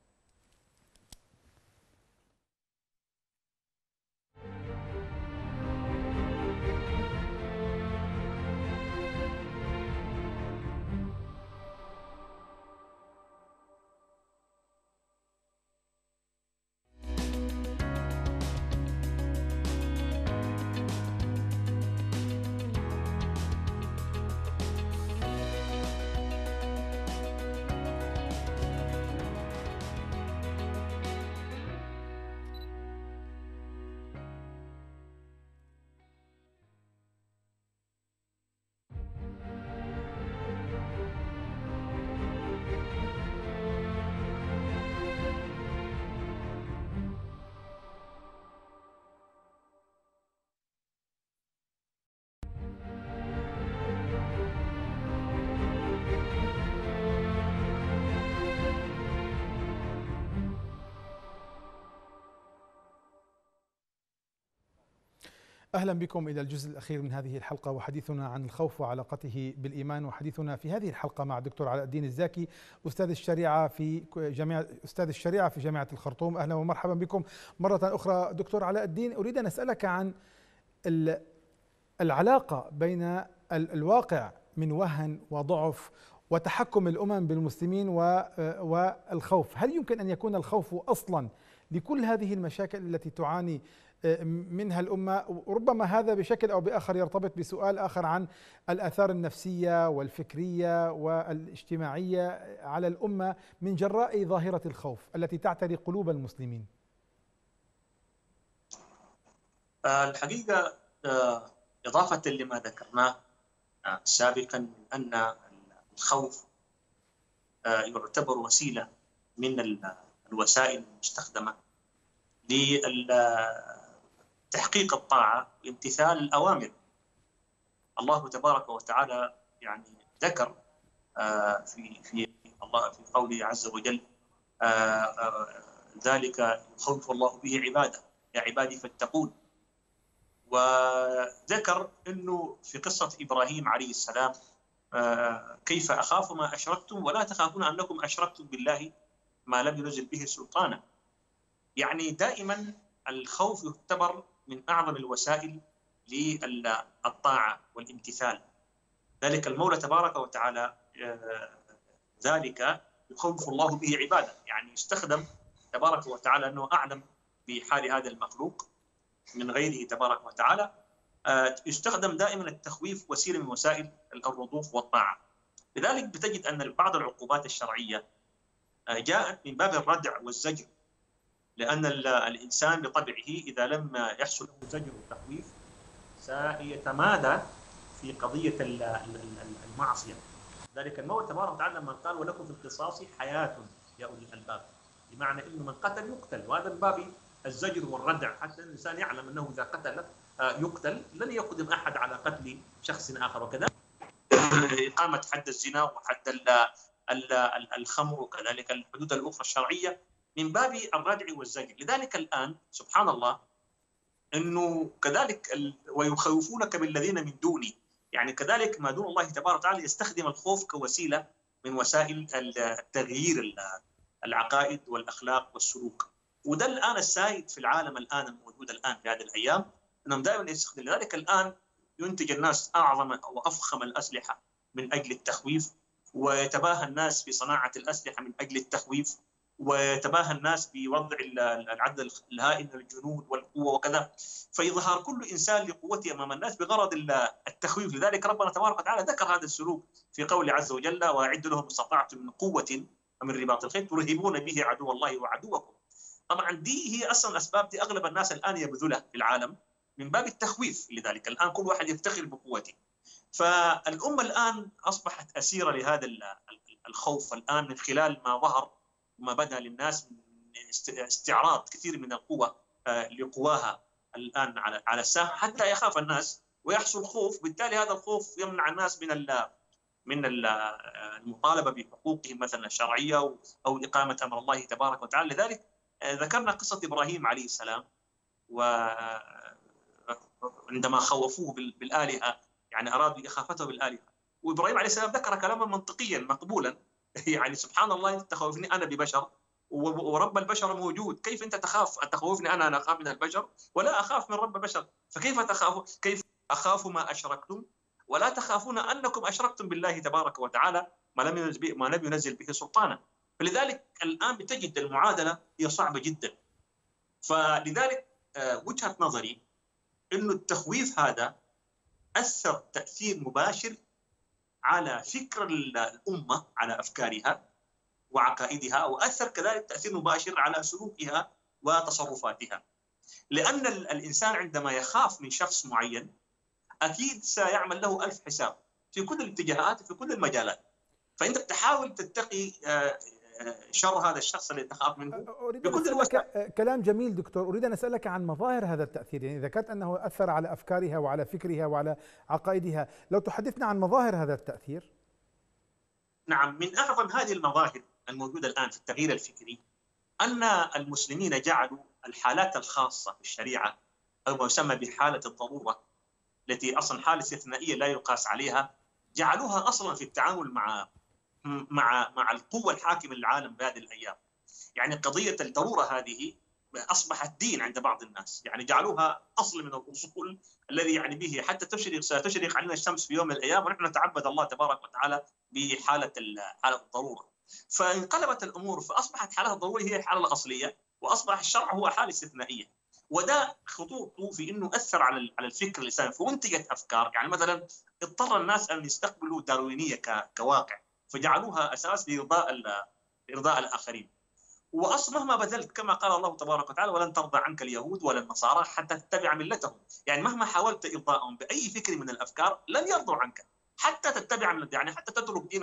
أهلا بكم إلى الجزء الأخير من هذه الحلقة وحديثنا عن الخوف وعلاقته بالإيمان، وحديثنا في هذه الحلقة مع الدكتور علاء الدين الزاكي أستاذ الشريعة في جامعة أستاذ الشريعة في جامعة الخرطوم. أهلا ومرحبا بكم مرة أخرى دكتور علاء الدين. أريد أن أسألك عن العلاقة بين الواقع من وهن وضعف وتحكم الأمم بالمسلمين والخوف. هل يمكن أن يكون الخوف أصلا لكل هذه المشاكل التي تعاني منها الأمة؟ وربما هذا بشكل أو بآخر يرتبط بسؤال آخر عن الآثار النفسية والفكرية والاجتماعية على الأمة من جراء ظاهرة الخوف التي تعتري قلوب المسلمين. الحقيقة إضافة لما ذكرناه سابقا أن الخوف يعتبر وسيلة من الوسائل المستخدمة لتحقيق الطاعة وامتثال الأوامر. الله تبارك وتعالى يعني ذكر في في الله في قوله عز وجل ذلك يخوف الله به عباده يا عبادي فاتقون. وذكر انه في قصه ابراهيم عليه السلام كيف اخاف ما اشركتم ولا تخافون انكم اشركتم بالله ما لم ينزل به سلطانا. يعني دائما الخوف يعتبر من اعظم الوسائل للطاعه والامتثال. ذلك المولى تبارك وتعالى ذلك يخوف الله به عباده، يعني يستخدم تبارك وتعالى انه اعلم بحال هذا المخلوق من غيره تبارك وتعالى. يستخدم دائما التخويف وسيله من وسائل الرضوخ والطاعه. لذلك بتجد ان بعض العقوبات الشرعيه جاءت من باب الردع والزجر، لان الانسان بطبعه اذا لم يحصل له زجر وتخويف سيتمادى في قضيه المعصيه. ذلك المولى تبارك وتعالى لما قال ولكم في القصاص حياه يا اولي الالباب، بمعنى انه من قتل يقتل، وهذا من باب الزجر والردع حتى الانسان يعلم انه اذا قتل يقتل، لن يقدم احد على قتل شخص اخر. وكذا اقامه حد الزنا وحد الخمر وكذلك الحدود الاخرى الشرعيه من باب الردع والزجر. لذلك الان سبحان الله انه كذلك ويخوفونك بالذين من دوني، يعني كذلك ما دون الله تبارك وتعالى يستخدم الخوف كوسيله من وسائل التغيير العقائد والاخلاق والسلوك. وده الان السائد في العالم الان الموجود الان في هذه الايام، انهم دائما يستخدمون. لذلك الان ينتج الناس اعظم وافخم الاسلحه من اجل التخويف، ويتباهى الناس بصناعه الاسلحه من اجل التخويف، ويتباهى الناس بوضع العدد الهائل من الجنود والقوه وكذا، فيظهر كل انسان لقوته امام الناس بغرض التخويف. لذلك ربنا تبارك وتعالى ذكر هذا السلوك في قوله عز وجل واعدوا لهم ما استطعتم من قوه ومن رباط الخيل ترهبون به عدو الله وعدوكم. طبعا دي هي اصلا اسباب دي اغلب الناس الان يبذلها في العالم من باب التخويف. لذلك الان كل واحد يفتخر بقوته. فالامه الان اصبحت اسيره لهذا الخوف الان من خلال ما ظهر وما بدا للناس من استعراض كثير من القوى لقواها الان على على الساحه حتى يخاف الناس ويحصل خوف. بالتالي هذا الخوف يمنع الناس من من المطالبه بحقوقهم مثلا الشرعيه او اقامه امر الله تبارك وتعالى. لذلك ذكرنا قصه ابراهيم عليه السلام وعندما خوفوه بالالهه، يعني ارادوا اخافته بالالهه، وابراهيم عليه السلام ذكر كلاما منطقيا مقبولا يعني سبحان الله انت تخوفني انا ببشر ورب البشر موجود، كيف انت تخاف تخوفني انا انا اخاف من البشر ولا اخاف من رب البشر؟ فكيف تخاف كيف اخاف ما اشركتم ولا تخافون انكم اشركتم بالله تبارك وتعالى ما لم ينزل به ما لم ينزل به سلطانا. فلذلك الان بتجد المعادله هي صعبه جدا. فلذلك وجهه نظري انه التخويف هذا اثر تاثير مباشر على فكر الامه، على افكارها وعقائدها، واثر كذلك تاثير مباشر على سلوكها وتصرفاتها. لان الانسان عندما يخاف من شخص معين اكيد سيعمل له ألف حساب في كل الاتجاهات وفي كل المجالات. فانت بتحاول تتقي شر هذا الشخص اللي تخاف منه بكل الوسائل. كلام جميل دكتور. اريد ان اسالك عن مظاهر هذا التاثير، يعني ذكرت انه اثر على افكارها وعلى فكرها وعلى عقائدها، لو تحدثنا عن مظاهر هذا التاثير. نعم، من اعظم هذه المظاهر الموجوده الان في التغيير الفكري ان المسلمين جعلوا الحالات الخاصه في الشريعه او ما يسمى بحاله الضروره، التي اصلا حاله استثنائيه لا يقاس عليها، جعلوها اصلا في التعامل مع مع مع القوه الحاكمه للعالم بهذه الايام. يعني قضيه الضروره هذه اصبحت دين عند بعض الناس، يعني جعلوها اصل من الاصول الذي يعني به حتى تشرق ستشرق علينا الشمس في يوم من الايام ونحن نتعبد الله تبارك وتعالى بحاله حاله الضروره. فانقلبت الامور فاصبحت حاله الضروره هي الحاله الاصليه، واصبح الشرع هو حاله استثنائيه. وده خطورته في انه اثر على على الفكر الانساني، فانتجت افكار. يعني مثلا اضطر الناس ان يستقبلوا داروينيه كواقع، فجعلوها اساس لارضاء ارضاء الاخرين. واصلا مهما بذلت كما قال الله تبارك وتعالى ولن ترضى عنك اليهود ولا النصارى حتى تتبع ملتهم، يعني مهما حاولت ارضائهم باي فكر من الافكار لن يرضوا عنك حتى تتبع ملتهم، يعني حتى تترك دينك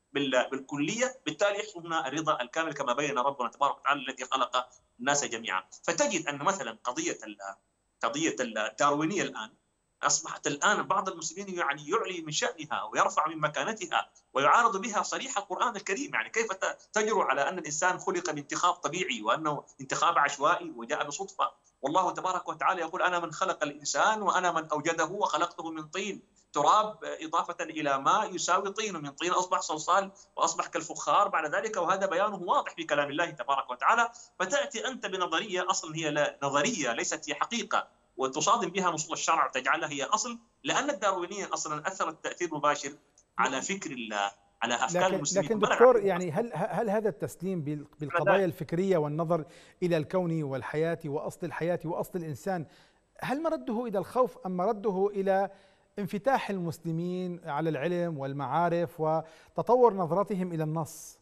بالكليه، بالتالي يحصل هنا الرضا الكامل كما بين ربنا تبارك وتعالى الذي خلق الناس جميعا. فتجد ان مثلا قضيه قضيه الداروينيه الان اصبحت الان بعض المسلمين يعني يعلي من شانها ويرفع من مكانتها ويعارض بها صريح القران الكريم. يعني كيف تجرؤ على ان الانسان خلق بانتخاب طبيعي وانه انتخاب عشوائي وجاء بصدفه؟ والله تبارك وتعالى يقول انا من خلق الانسان وانا من اوجده وخلقته من طين تراب اضافه الى ماء يساوي طين، من طين اصبح صلصال واصبح كالفخار بعد ذلك، وهذا بيانه واضح في كلام الله تبارك وتعالى. فتاتي انت بنظريه اصلا هي نظريه ليست هي حقيقه وتصادم بها نصوص الشرع وتجعلها هي اصل، لان الداروينيه اصلا اثرت تاثير مباشر على فكر الله على افكار لكن المسلمين. لكن دكتور يعني هل هل هذا التسليم بالقضايا الفكريه والنظر الى الكون والحياه واصل الحياه واصل الانسان، هل مرده الى الخوف ام مرده الى انفتاح المسلمين على العلم والمعارف وتطور نظرتهم الى النص؟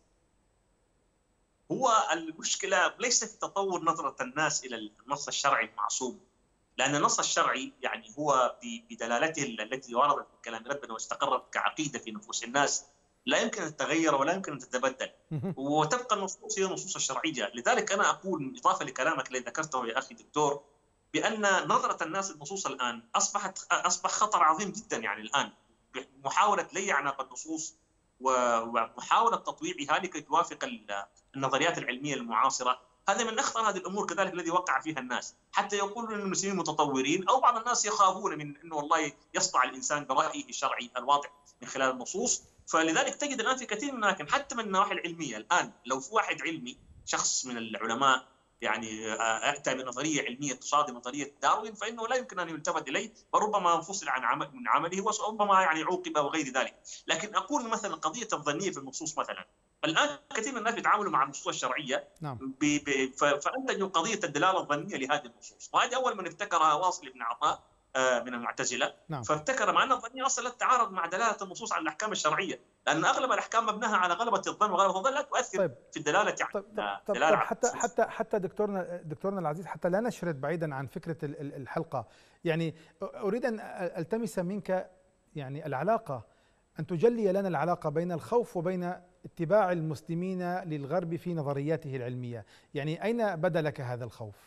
هو المشكله ليست في تطور نظره الناس الى النص الشرعي المعصوم، لان النص الشرعي يعني هو بدلالته التي وردت في كلام ربنا واستقرت كعقيده في نفوس الناس لا يمكن ان تتغير ولا يمكن ان تتبدل، وتبقى النصوص هي النصوص الشرعيه. لذلك انا اقول اضافه لكلامك الذي ذكرته يا اخي دكتور، بان نظره الناس للنصوص الان اصبحت اصبح خطر عظيم جدا. يعني الان محاوله لي اعناق النصوص ومحاوله تطويعها لكي توافق النظريات العلميه المعاصره، هذا من اخطر هذه الامور كذلك الذي وقع فيها الناس، حتى يقولون ان المسلمين متطورين، او بعض الناس يخافون من انه والله يصدع الانسان برايه الشرعي الواضح من خلال النصوص. فلذلك تجد الان في كثير من الاماكن حتى من النواحي العلميه الان لو في واحد علمي شخص من العلماء يعني اتى بنظريه علميه تصادم نظريه داروين فانه لا يمكن ان يلتفت اليه، وربما انفصل عن عمل من عمله وربما يعني عوقب وغير ذلك. لكن اقول مثلا قضيه الظنيه في النصوص مثلا، الان كثير من الناس يتعاملوا مع النصوص الشرعيه نعم. فانتجوا قضيه الدلاله الظنيه لهذه النصوص، وهذا اول من ابتكرها واصل بن عطاء من المعتزله نعم. فابتكر مع ان الظنيه اصلا تتعارض مع دلاله النصوص على الاحكام الشرعيه، لان اغلب الاحكام مبناها على غلبه الظن، وغلبه الظن لا تؤثر طيب. في الدلاله يعني طيب. طيب. دلالة طيب. حتى حتى حتى دكتورنا دكتورنا العزيز، حتى لا نشرد بعيدا عن فكره الحلقه، يعني اريد ان التمس منك يعني العلاقه، ان تجلي لنا العلاقه بين الخوف وبين اتباع المسلمين للغرب في نظرياته العلميه، يعني اين بدا لك هذا الخوف؟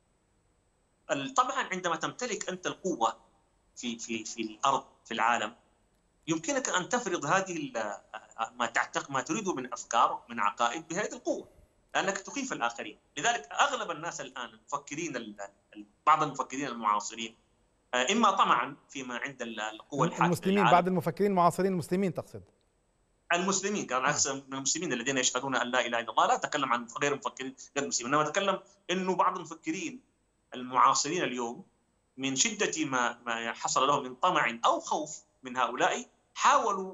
طبعا عندما تمتلك انت القوه في في في الارض في العالم يمكنك ان تفرض هذه ما تعتقد ما تريده من افكار من عقائد بهذه القوه، لانك تخيف الاخرين. لذلك اغلب الناس الان المفكرين بعض المفكرين المعاصرين اما طمعا فيما عند القوى الحاكمه المسلمين، بعض المفكرين المعاصرين المسلمين تقصد؟ المسلمين كان عكس من المسلمين الذين يشهدون ان لا اله الا الله، لا اتكلم عن غير المفكرين غير المسلمين، انما اتكلم انه بعض المفكرين المعاصرين اليوم من شده ما ما حصل لهم من طمع او خوف من هؤلاء حاولوا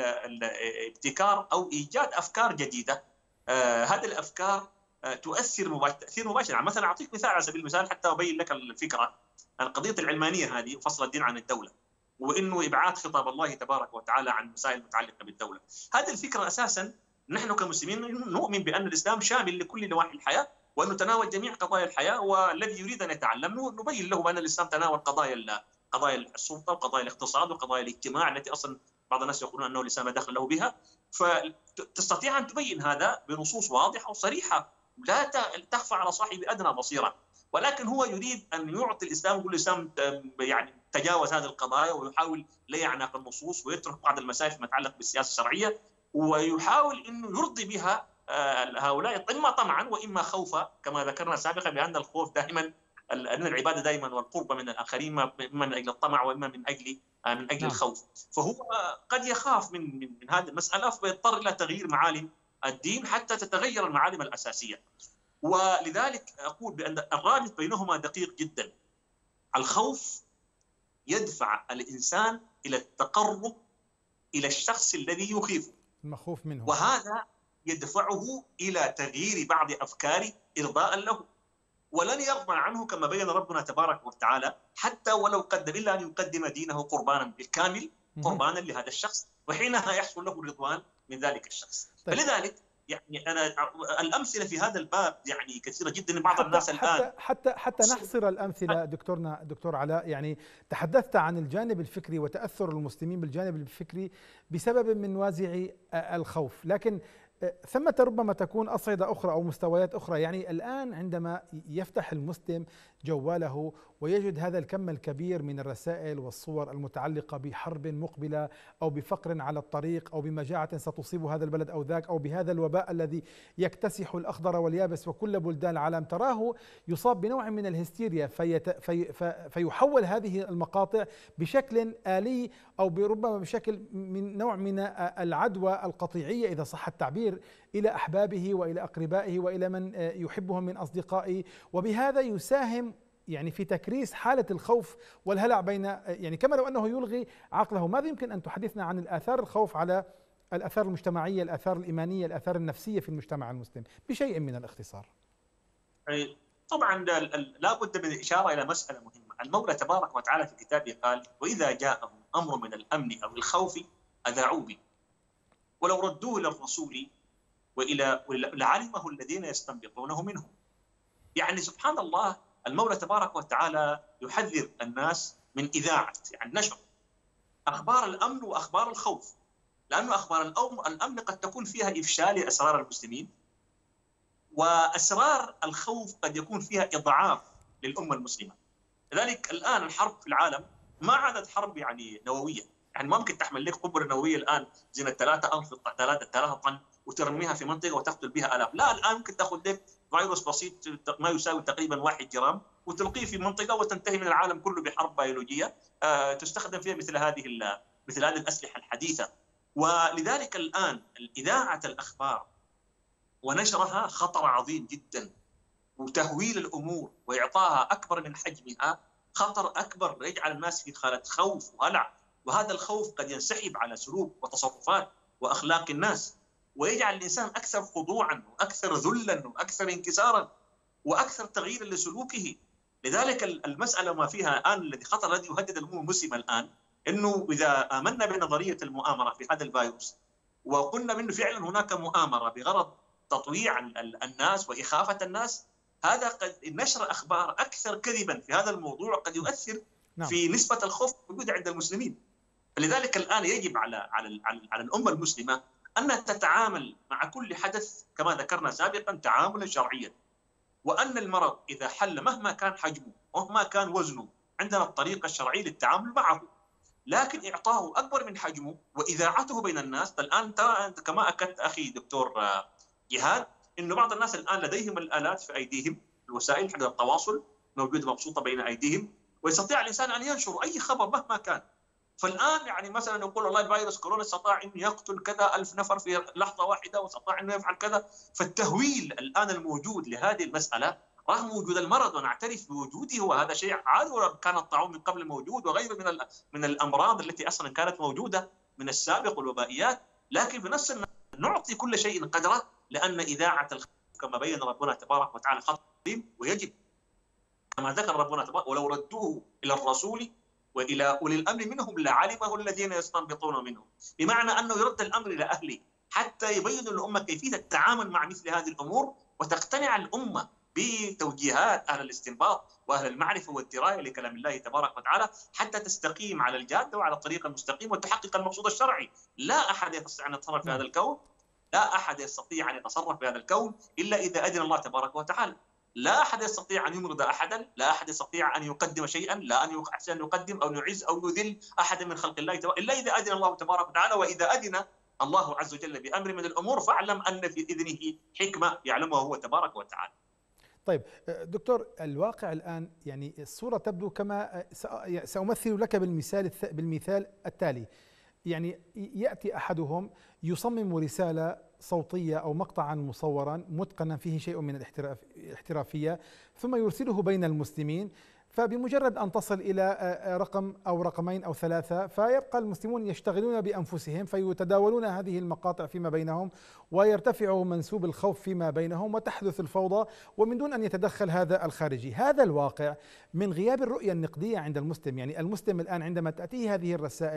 الابتكار او ايجاد افكار جديده. آه هذه الافكار آه تؤثر مباشر تاثير مباشر. يعني مثلا اعطيك مثال على سبيل المثال حتى ابين لك الفكره، القضيه العلمانيه هذه وفصل الدين عن الدوله، وانه ابعاد خطاب الله تبارك وتعالى عن مسائل متعلقه بالدوله. هذه الفكره اساسا نحن كمسلمين نؤمن بان الاسلام شامل لكل نواحي الحياه، وانه تناول جميع قضايا الحياه، والذي يريد ان يتعلم نبين له بان الاسلام تناول قضايا قضايا السلطه وقضايا الاقتصاد وقضايا الاجتماع التي اصلا بعض الناس يقولون انه الاسلام لا دخل له بها. فتستطيع ان تبين هذا بنصوص واضحه وصريحه لا تخفى على صاحب ادنى بصيره، ولكن هو يريد ان يعطي الاسلام، يقول الاسلام يعني تجاوز هذه القضايا ويحاول لا يعنق النصوص ويترك بعض المسائل فيما يتعلق بالسياسه الشرعيه، ويحاول انه يرضي بها هؤلاء اما طمعا واما خوفا، كما ذكرنا سابقا بان الخوف دائما ان العباده دائما والقرب من الاخرين اما من اجل الطمع واما من اجل من اجل الخوف، فهو قد يخاف من من, من هذه المساله فيضطر الى تغيير معالم الدين حتى تتغير المعالم الاساسيه. ولذلك اقول بان الرابط بينهما دقيق جدا. الخوف يدفع الانسان الى التقرب الى الشخص الذي يخيفه المخوف منه، وهذا يدفعه الى تغيير بعض افكاره ارضاء له، ولن يرضى عنه كما بين ربنا تبارك وتعالى حتى ولو قدم الا ان يقدم دينه قربانا بالكامل، قربانا لهذا الشخص، وحينها يحصل له الرضوان من ذلك الشخص. طيب. فلذلك يعني انا الامثله في هذا الباب يعني كثيره جدا. بعض حتى الناس الان حتى حتى حتى نحصر الامثله دكتورنا دكتور علاء، يعني تحدثت عن الجانب الفكري وتاثر المسلمين بالجانب الفكري بسبب من وازع الخوف، لكن ثمة ربما تكون أصعدة أخرى أو مستويات أخرى. يعني الآن عندما يفتح المسلم جواله ويجد هذا الكم الكبير من الرسائل والصور المتعلقة بحرب مقبلة أو بفقر على الطريق أو بمجاعة ستصيب هذا البلد أو ذاك أو بهذا الوباء الذي يكتسح الأخضر واليابس وكل بلدان العالم، تراه يصاب بنوع من الهستيريا فيت في في فيحول هذه المقاطع بشكل آلي أو بربما بشكل من نوع من العدوى القطيعية إذا صح التعبير إلى أحبابه وإلى أقربائه وإلى من يحبهم من أصدقائه، وبهذا يساهم يعني في تكريس حالة الخوف والهلع بين يعني كما لو أنه يلغي عقله. ماذا يمكن أن تحدثنا عن الآثار الخوف على الآثار المجتمعية، الآثار الإيمانية، الآثار النفسية في المجتمع المسلم بشيء من الاختصار؟ طبعا لا بد من الإشارة إلى مسألة مهمة. المولى تبارك وتعالى في كتابه قال: وإذا جاءهم أمر من الأمن أو الخوف أذاعوا به ولو ردوه إلى الرسول وإلى لعلمه الذين يستنبطونه منهم. يعني سبحان الله، المولى تبارك وتعالى يحذر الناس من إذاعة يعني نشر أخبار الأمن وأخبار الخوف، لأن أخبار الأمن قد تكون فيها إفشال أسرار المسلمين، وأسرار الخوف قد يكون فيها إضعاف للأمة المسلمة. لذلك الآن الحرب في العالم ما عادت حرب يعني نووية، يعني ما ممكن تحمل لك قنبلة نووية الآن زي الثلاثة ألف ثلاثة طن وترميها في منطقة وتقتل بها آلاف. لا، الآن ممكن تأخذ لك فيروس بسيط ما يساوي تقريبا واحد جرام وتلقيه في منطقة وتنتهي من العالم كله بحرب بيولوجية تستخدم فيها مثل هذه مثل هذه الأسلحة الحديثة. ولذلك الآن إذاعة الأخبار ونشرها خطر عظيم جدا، وتهويل الأمور وإعطاها أكبر من حجمها خطر أكبر يجعل الناس في حالة خوف وهلع، وهذا الخوف قد ينسحب على سلوك وتصرفات وأخلاق الناس ويجعل الإنسان أكثر خضوعا وأكثر ذلا وأكثر انكسارا وأكثر تغييرا لسلوكه. لذلك المسألة ما فيها الآن الذي خطر الذي يهدد الأمم المسلمة الآن إنه إذا آمنا بنظرية المؤامرة في هذا الفيروس وقلنا منه فعلا هناك مؤامرة بغرض تطويع الناس وإخافة الناس، هذا قد نشر أخبار أكثر كذبا في هذا الموضوع قد يؤثر نعم. في نسبة الخوف الموجودة عند المسلمين. لذلك الآن يجب على على على الأمة المسلمة أن تتعامل مع كل حدث كما ذكرنا سابقا تعاملا شرعيا، وأن المرض إذا حل مهما كان حجمه ومهما كان وزنه عندنا الطريقة الشرعية للتعامل معه، لكن إعطاه أكبر من حجمه وإذاعته بين الناس. الآن ترى كما أكدت أخي دكتور جهاد إنه بعض الناس الآن لديهم الآلات في أيديهم، الوسائل حق التواصل موجودة مبسوطة بين أيديهم، ويستطيع الإنسان أن ينشر أي خبر مهما كان. فالآن يعني مثلا يقول والله فيروس كورونا استطاع أن يقتل كذا ألف نفر في لحظة واحدة واستطاع أن يفعل كذا. فالتهويل الآن الموجود لهذه المسألة رغم وجود المرض ونعترف بوجوده وهذا شيء عادي، وكان الطاعون من قبل موجود وغيره من من الأمراض التي أصلا كانت موجودة من السابق والوبائيات، لكن في نفس الوقت نعطي كل شيء قدره، لأن إذاعة الخوف كما بين ربنا تبارك وتعالى خطر عظيم، ويجب كما ذكر ربنا تبارك ولو ردوه إلى الرسول وإلى أولي الأمر منهم لعلمه الذين يستنبطون منهم، بمعنى أنه يرد الأمر إلى أهله حتى يبين الأمة كيفية التعامل مع مثل هذه الأمور، وتقتنع الأمة بتوجيهات أهل الاستنباط وأهل المعرفة والدراية لكلام الله تبارك وتعالى حتى تستقيم على الجادة وعلى الطريق المستقيم وتحقق المقصود الشرعي. لا أحد يستطيع أن يتصرف في هذا الكون، لا أحد يستطيع أن يتصرف في هذا الكون إلا إذا أذن الله تبارك وتعالى. لا أحد يستطيع أن يمرض أحدا، لا أحد يستطيع أن يقدم شيئا، لا أن أن يقدم أو يعز أو يذل أحدا من خلق الله تبارك إلا إذا أذن الله تبارك وتعالى. وإذا أذن الله عز وجل بأمر من الأمور فاعلم أن في إذنه حكمة يعلمها هو تبارك وتعالى. طيب دكتور، الواقع الآن يعني الصورة تبدو كما سأمثل لك بالمثال بالمثال التالي. يعني يأتي أحدهم يصمم رسالة صوتية أو مقطعا مصورا متقنا فيه شيء من الاحترافية ثم يرسله بين المسلمين، فبمجرد أن تصل إلى رقم أو رقمين أو ثلاثة فيبقى المسلمون يشتغلون بأنفسهم فيتداولون هذه المقاطع فيما بينهم ويرتفع منسوب الخوف فيما بينهم وتحدث الفوضى ومن دون أن يتدخل هذا الخارجي. هذا الواقع من غياب الرؤية النقدية عند المسلم. يعني المسلم الآن عندما تأتيه هذه الرسائل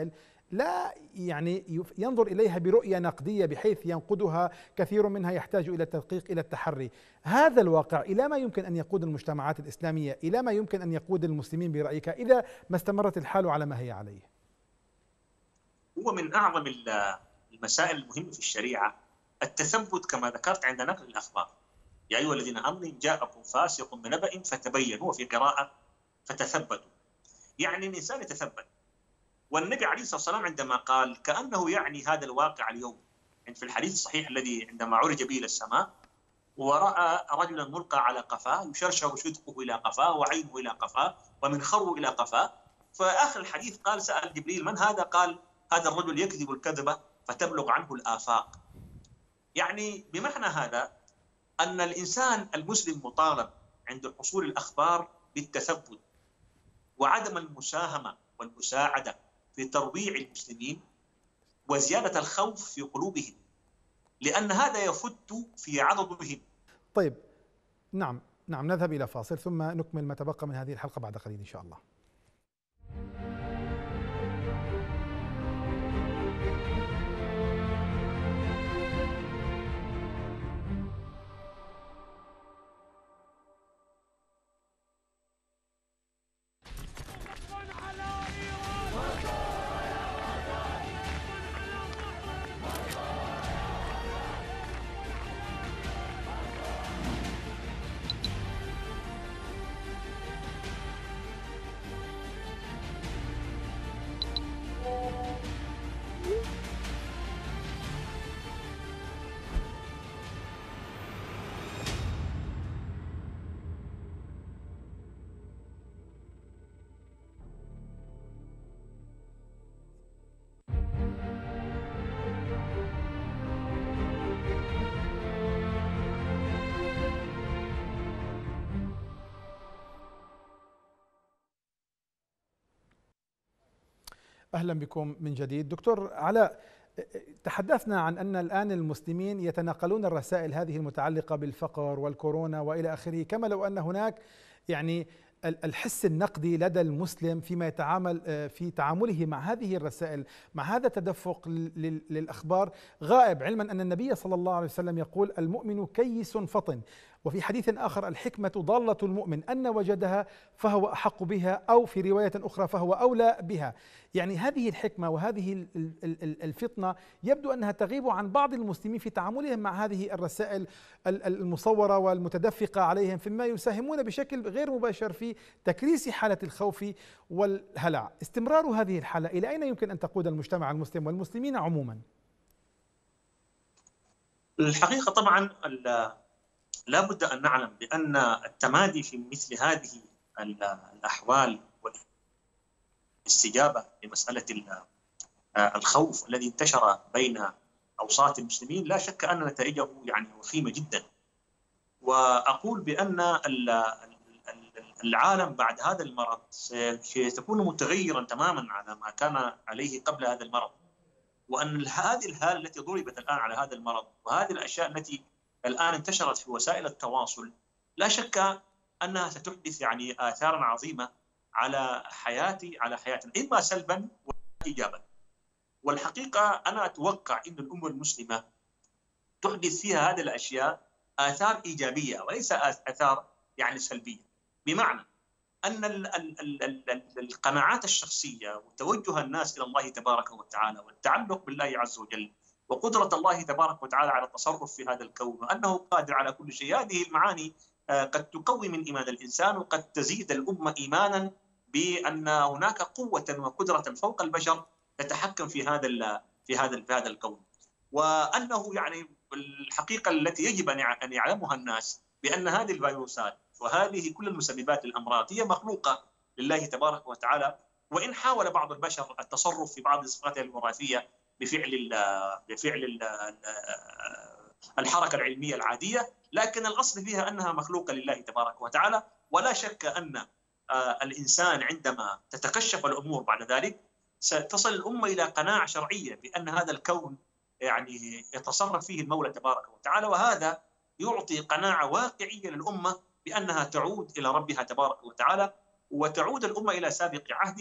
لا يعني ينظر إليها برؤية نقدية بحيث ينقدها، كثير منها يحتاج إلى التدقيق، إلى التحري. هذا الواقع إلى ما يمكن أن يقود المجتمعات الإسلامية، إلى ما يمكن أن يقود المسلمين برأيك إذا ما استمرت الحال على ما هي عليه؟ هو من أعظم المسائل المهمة في الشريعة التثبت كما ذكرت عند نقل الأخبار. يا أيها الذين آمنوا إن جاءكم فاسق بنبأ فتبينوا، وفي قراءة فتثبتوا، يعني الإنسان يتثبت. والنبي عليه الصلاة والسلام عندما قال كأنه يعني هذا الواقع اليوم، يعني في الحديث الصحيح الذي عندما عرج به إلى السماء ورأى رجلا ملقى على قفاه يشرشر شدقه إلى قفاه وعينه إلى قفاه ومنخره إلى قفاه، فآخر الحديث قال سأل جبريل من هذا؟ قال هذا الرجل يكذب الكذبة فتبلغ عنه الآفاق. يعني بمعنى هذا أن الإنسان المسلم مطالب عند حصول الأخبار بالتثبت وعدم المساهمة والمساعدة في ترويع المسلمين وزيادة الخوف في قلوبهم، لأن هذا يفت في عضدهم. طيب، نعم نعم نذهب إلى فاصل ثم نكمل ما تبقى من هذه الحلقة بعد قليل إن شاء الله. أهلا بكم من جديد. دكتور علاء، تحدثنا عن أن الآن المسلمين يتناقلون الرسائل هذه المتعلقة بالفقر والكورونا وإلى آخره، كما لو أن هناك يعني الحس النقدي لدى المسلم فيما يتعامل في تعامله مع هذه الرسائل، مع هذا التدفق للأخبار غائب، علما أن النبي صلى الله عليه وسلم يقول المؤمن كيس فطن، وفي حديث آخر الحكمة ضالة المؤمن، أن وجدها فهو أحق بها، أو في رواية أخرى فهو أولى بها. يعني هذه الحكمة وهذه الفطنة يبدو أنها تغيب عن بعض المسلمين في تعاملهم مع هذه الرسائل المصورة والمتدفقة عليهم، فيما يساهمون بشكل غير مباشر في تكريس حالة الخوف والهلع. استمرار هذه الحالة إلى أين يمكن أن تقود المجتمع المسلم والمسلمين عموما؟ الحقيقة طبعا لا بد أن نعلم بأن التمادي في مثل هذه الأحوال والاستجابة لمسألة الخوف الذي انتشر بين أوساط المسلمين لا شك أن نتائجه يعني وخيمة جدا. وأقول بأن العالم بعد هذا المرض سيكون متغيرا تماما على ما كان عليه قبل هذا المرض، وأن هذه الحالة التي ضربت الآن على هذا المرض وهذه الأشياء التي الآن انتشرت في وسائل التواصل لا شك أنها ستحدث يعني آثارا عظيمة على حياتي على حياتنا، إما سلبا وإيجابا. والحقيقة أنا أتوقع أن الأمة المسلمة تحدث فيها هذه الأشياء آثار إيجابية وليس آثار يعني سلبية، بمعنى أن القناعات الشخصية وتوجه الناس إلى الله تبارك وتعالى والتعلق بالله عز وجل وقدرة الله تبارك وتعالى على التصرف في هذا الكون وأنه قادر على كل شيء، هذه المعاني قد تقوي من إيمان الإنسان وقد تزيد الأمة إيمانا بأن هناك قوة وقدرة فوق البشر تتحكم في هذا في هذا في هذا الكون. وأنه يعني الحقيقة التي يجب أن يعلمها الناس بأن هذه الفيروسات وهذه كل المسببات للأمراض هي مخلوقة لله تبارك وتعالى، وإن حاول بعض البشر التصرف في بعض صفاتها الوراثية بفعل ال بفعل ال الحركة العلمية العادية، لكن الأصل فيها أنها مخلوقة لله تبارك وتعالى. ولا شك أن الإنسان عندما تتكشف الأمور بعد ذلك ستصل الأمة إلى قناعة شرعية بأن هذا الكون يعني يتصرف فيه المولى تبارك وتعالى، وهذا يعطي قناعة واقعية للأمة بأنها تعود إلى ربها تبارك وتعالى، وتعود الأمة إلى سابق عهدها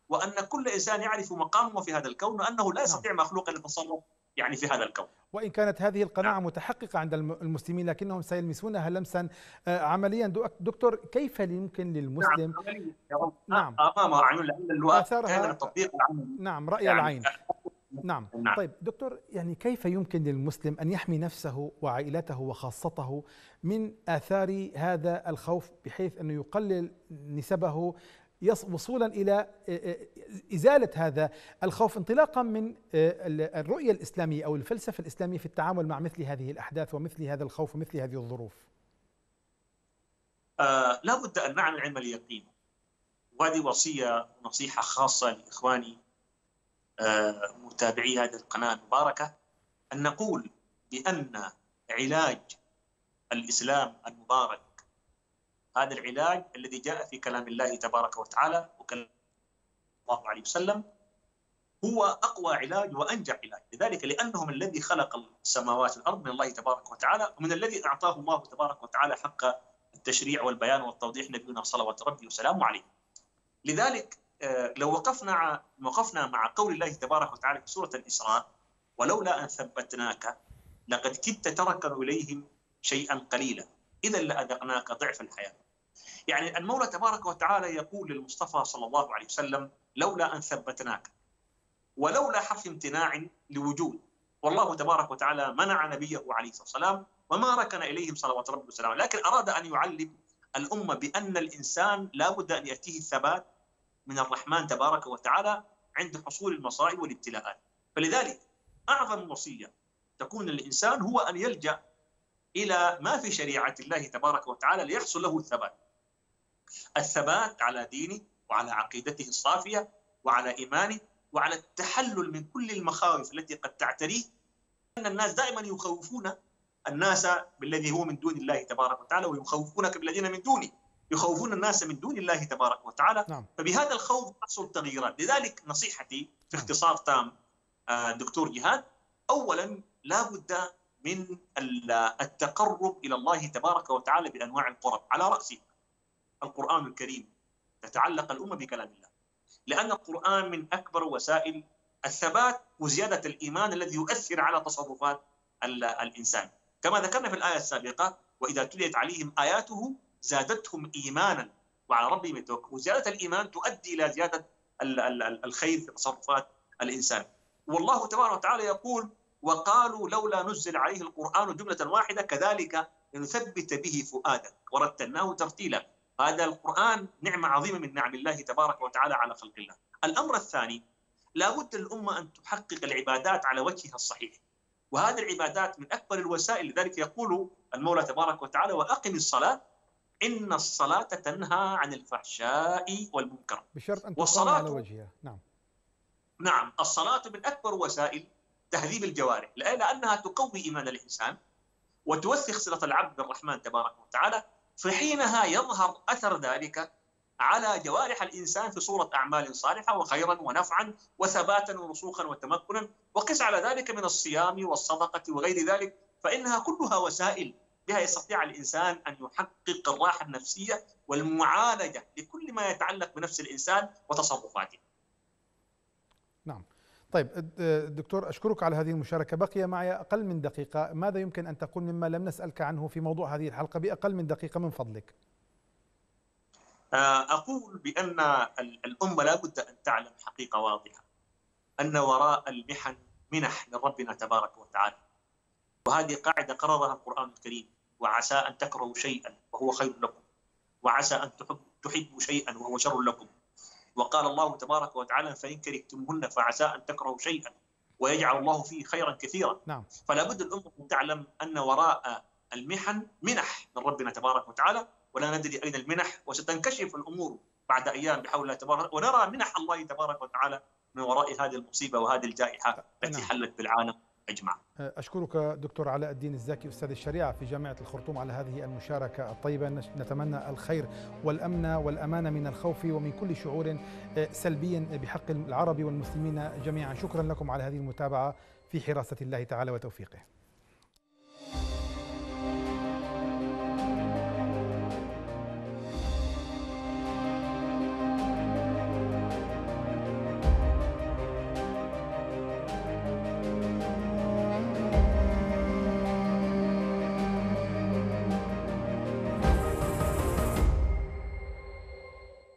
وأن كل إنسان يعرف مقامه في هذا الكون، وأنه لا يستطيع نعم. مخلوق أن يتصرف يعني في هذا الكون. وإن كانت هذه القناعة نعم. متحققة عند الم- المسلمين، لكنهم سيلمسونها لمسا آه، عمليا. دو- دكتور، كيف يمكن نعم، للمسلم عمليا نعم أمام عيون، لأن الواقع كان آثارها، التطبيق العملي نعم، رأي يعني. العين. نعم. نعم. طيب دكتور، يعني كيف يمكن للمسلم أن يحمي نفسه وعائلته وخاصته من آثار هذا الخوف، بحيث أنه يقلل نسبه يص- وصولا إلى إزالة هذا الخوف، انطلاقا من الرؤية الإسلامية أو الفلسفة الإسلامية في التعامل مع مثل هذه الأحداث ومثل هذا الخوف ومثل هذه الظروف؟ آه لا بد أن نعمل علم اليقين، وهذه وصية ونصيحة خاصة لإخواني آه متابعي هذه القناة المباركة، أن نقول بأن علاج الإسلام المبارك، هذا العلاج الذي جاء في كلام الله تبارك وتعالى وكلام الله عليه وسلم، هو أقوى علاج وأنجع علاج. لذلك لأنه من الذي خلق السماوات والأرض، من الله تبارك وتعالى، ومن الذي أعطاه الله تبارك وتعالى حق التشريع والبيان والتوضيح نبينا صلوات ربي وسلامه عليه. لذلك لو وقفنا وقفنا مع قول الله تبارك وتعالى في سورة الإسراء: ولولا أن ثبتناك لقد كدت تركن إليهم شيئا قليلا إذا لأذقناك ضعف الحياة. يعني المولى تبارك وتعالى يقول للمصطفى صلى الله عليه وسلم: لولا أن ثبتناك، ولولا حرف امتناع لوجود، والله تبارك وتعالى منع نبيه عليه الصلاة والسلام وما ركن إليهم صلوات ربي وسلامه، لكن أراد أن يعلم الأمة بأن الإنسان لا بد أن يأتيه الثبات من الرحمن تبارك وتعالى عند حصول المصائب والابتلاءات. فلذلك أعظم وصية تكون للإنسان هو أن يلجأ إلى ما في شريعة الله تبارك وتعالى ليحصل له الثبات، الثبات على دينه وعلى عقيدته الصافية وعلى إيمانه وعلى التحلل من كل المخاوف التي قد تعتريه. أن الناس دائما يخوفون الناس بالذي هو من دون الله تبارك وتعالى، ويخوفونك بالذين من دونه، يخوفون الناس من دون الله تبارك وتعالى. نعم. فبهذا الخوف تحصل تغييرات. لذلك نصيحتي في اختصار تام دكتور جهاد: أولا لا بد من التقرب إلى الله تبارك وتعالى بأنواع القرب، على رأسه القرآن الكريم. تتعلق الأمة بكلام الله، لأن القرآن من أكبر وسائل الثبات وزيادة الإيمان الذي يؤثر على تصرفات الإنسان، كما ذكرنا في الآية السابقة: وإذا تليت عليهم آياته زادتهم إيمانا وعلى ربهم يتوكلون. وزيادة الإيمان تؤدي إلى زيادة الخير في تصرفات الإنسان. والله تبارك وتعالى يقول: وقالوا لولا نزل عليه القرآن جملة واحدة كذلك لنثبت به فؤادك ورتلناه ترتيلا. هذا القرآن نعمة عظيمة من نعم الله تبارك وتعالى على خلق الله. الأمر الثاني: لا بد للأمة أن تحقق العبادات على وجهها الصحيح، وهذه العبادات من أكبر الوسائل. لذلك يقول المولى تبارك وتعالى: وأقم الصلاة إن الصلاة تنهى عن الفحشاء والمنكر، بشرط أن تقام على وجهها. نعم نعم الصلاة من أكبر وسائل تهذيب الجوارح، لأنها تقوي إيمان الإنسان وتوثق صلة العبد بالرحمن تبارك وتعالى. فحينها يظهر أثر ذلك على جوارح الإنسان في صورة أعمال صالحة وخيرا ونفعا وثباتا ورسوخا وتمكنا. وقس على ذلك من الصيام والصدقة وغير ذلك، فإنها كلها وسائل بها يستطيع الإنسان أن يحقق الراحة النفسية والمعالجة لكل ما يتعلق بنفس الإنسان وتصرفاته. نعم. طيب دكتور، أشكرك على هذه المشاركة. بقي معي أقل من دقيقة، ماذا يمكن أن تقول مما لم نسألك عنه في موضوع هذه الحلقة بأقل من دقيقة من فضلك؟ أقول بأن الأمة لا بد أن تعلم حقيقة واضحة: أن وراء المحن منح من ربنا تبارك وتعالى، وهذه قاعدة قررها القرآن الكريم: وعسى أن تكرهوا شيئا وهو خير لكم، وعسى أن تحبوا شيئا وهو شر لكم. وقال الله تبارك وتعالى: فإن كرهتموهن فعسى أن تكرهوا شيئا ويجعل الله فيه خيرا كثيرا. نعم. فلا بد الأمة أن تعلم أن وراء المحن منح من ربنا تبارك وتعالى، ولا ندري أين المنح، وستنكشف الأمور بعد أيام بحول الله تبارك، ونرى منح الله تبارك وتعالى من وراء هذه المصيبة وهذه الجائحة التي نعم. حلت بالعالم أجمع. أشكرك دكتور علاء الدين الزاكي أستاذ الشريعة في جامعة الخرطوم على هذه المشاركة الطيبة. نتمنى الخير والأمن والأمان من الخوف ومن كل شعور سلبي بحق العرب والمسلمين جميعا. شكرا لكم على هذه المتابعة في حراسة الله تعالى وتوفيقه.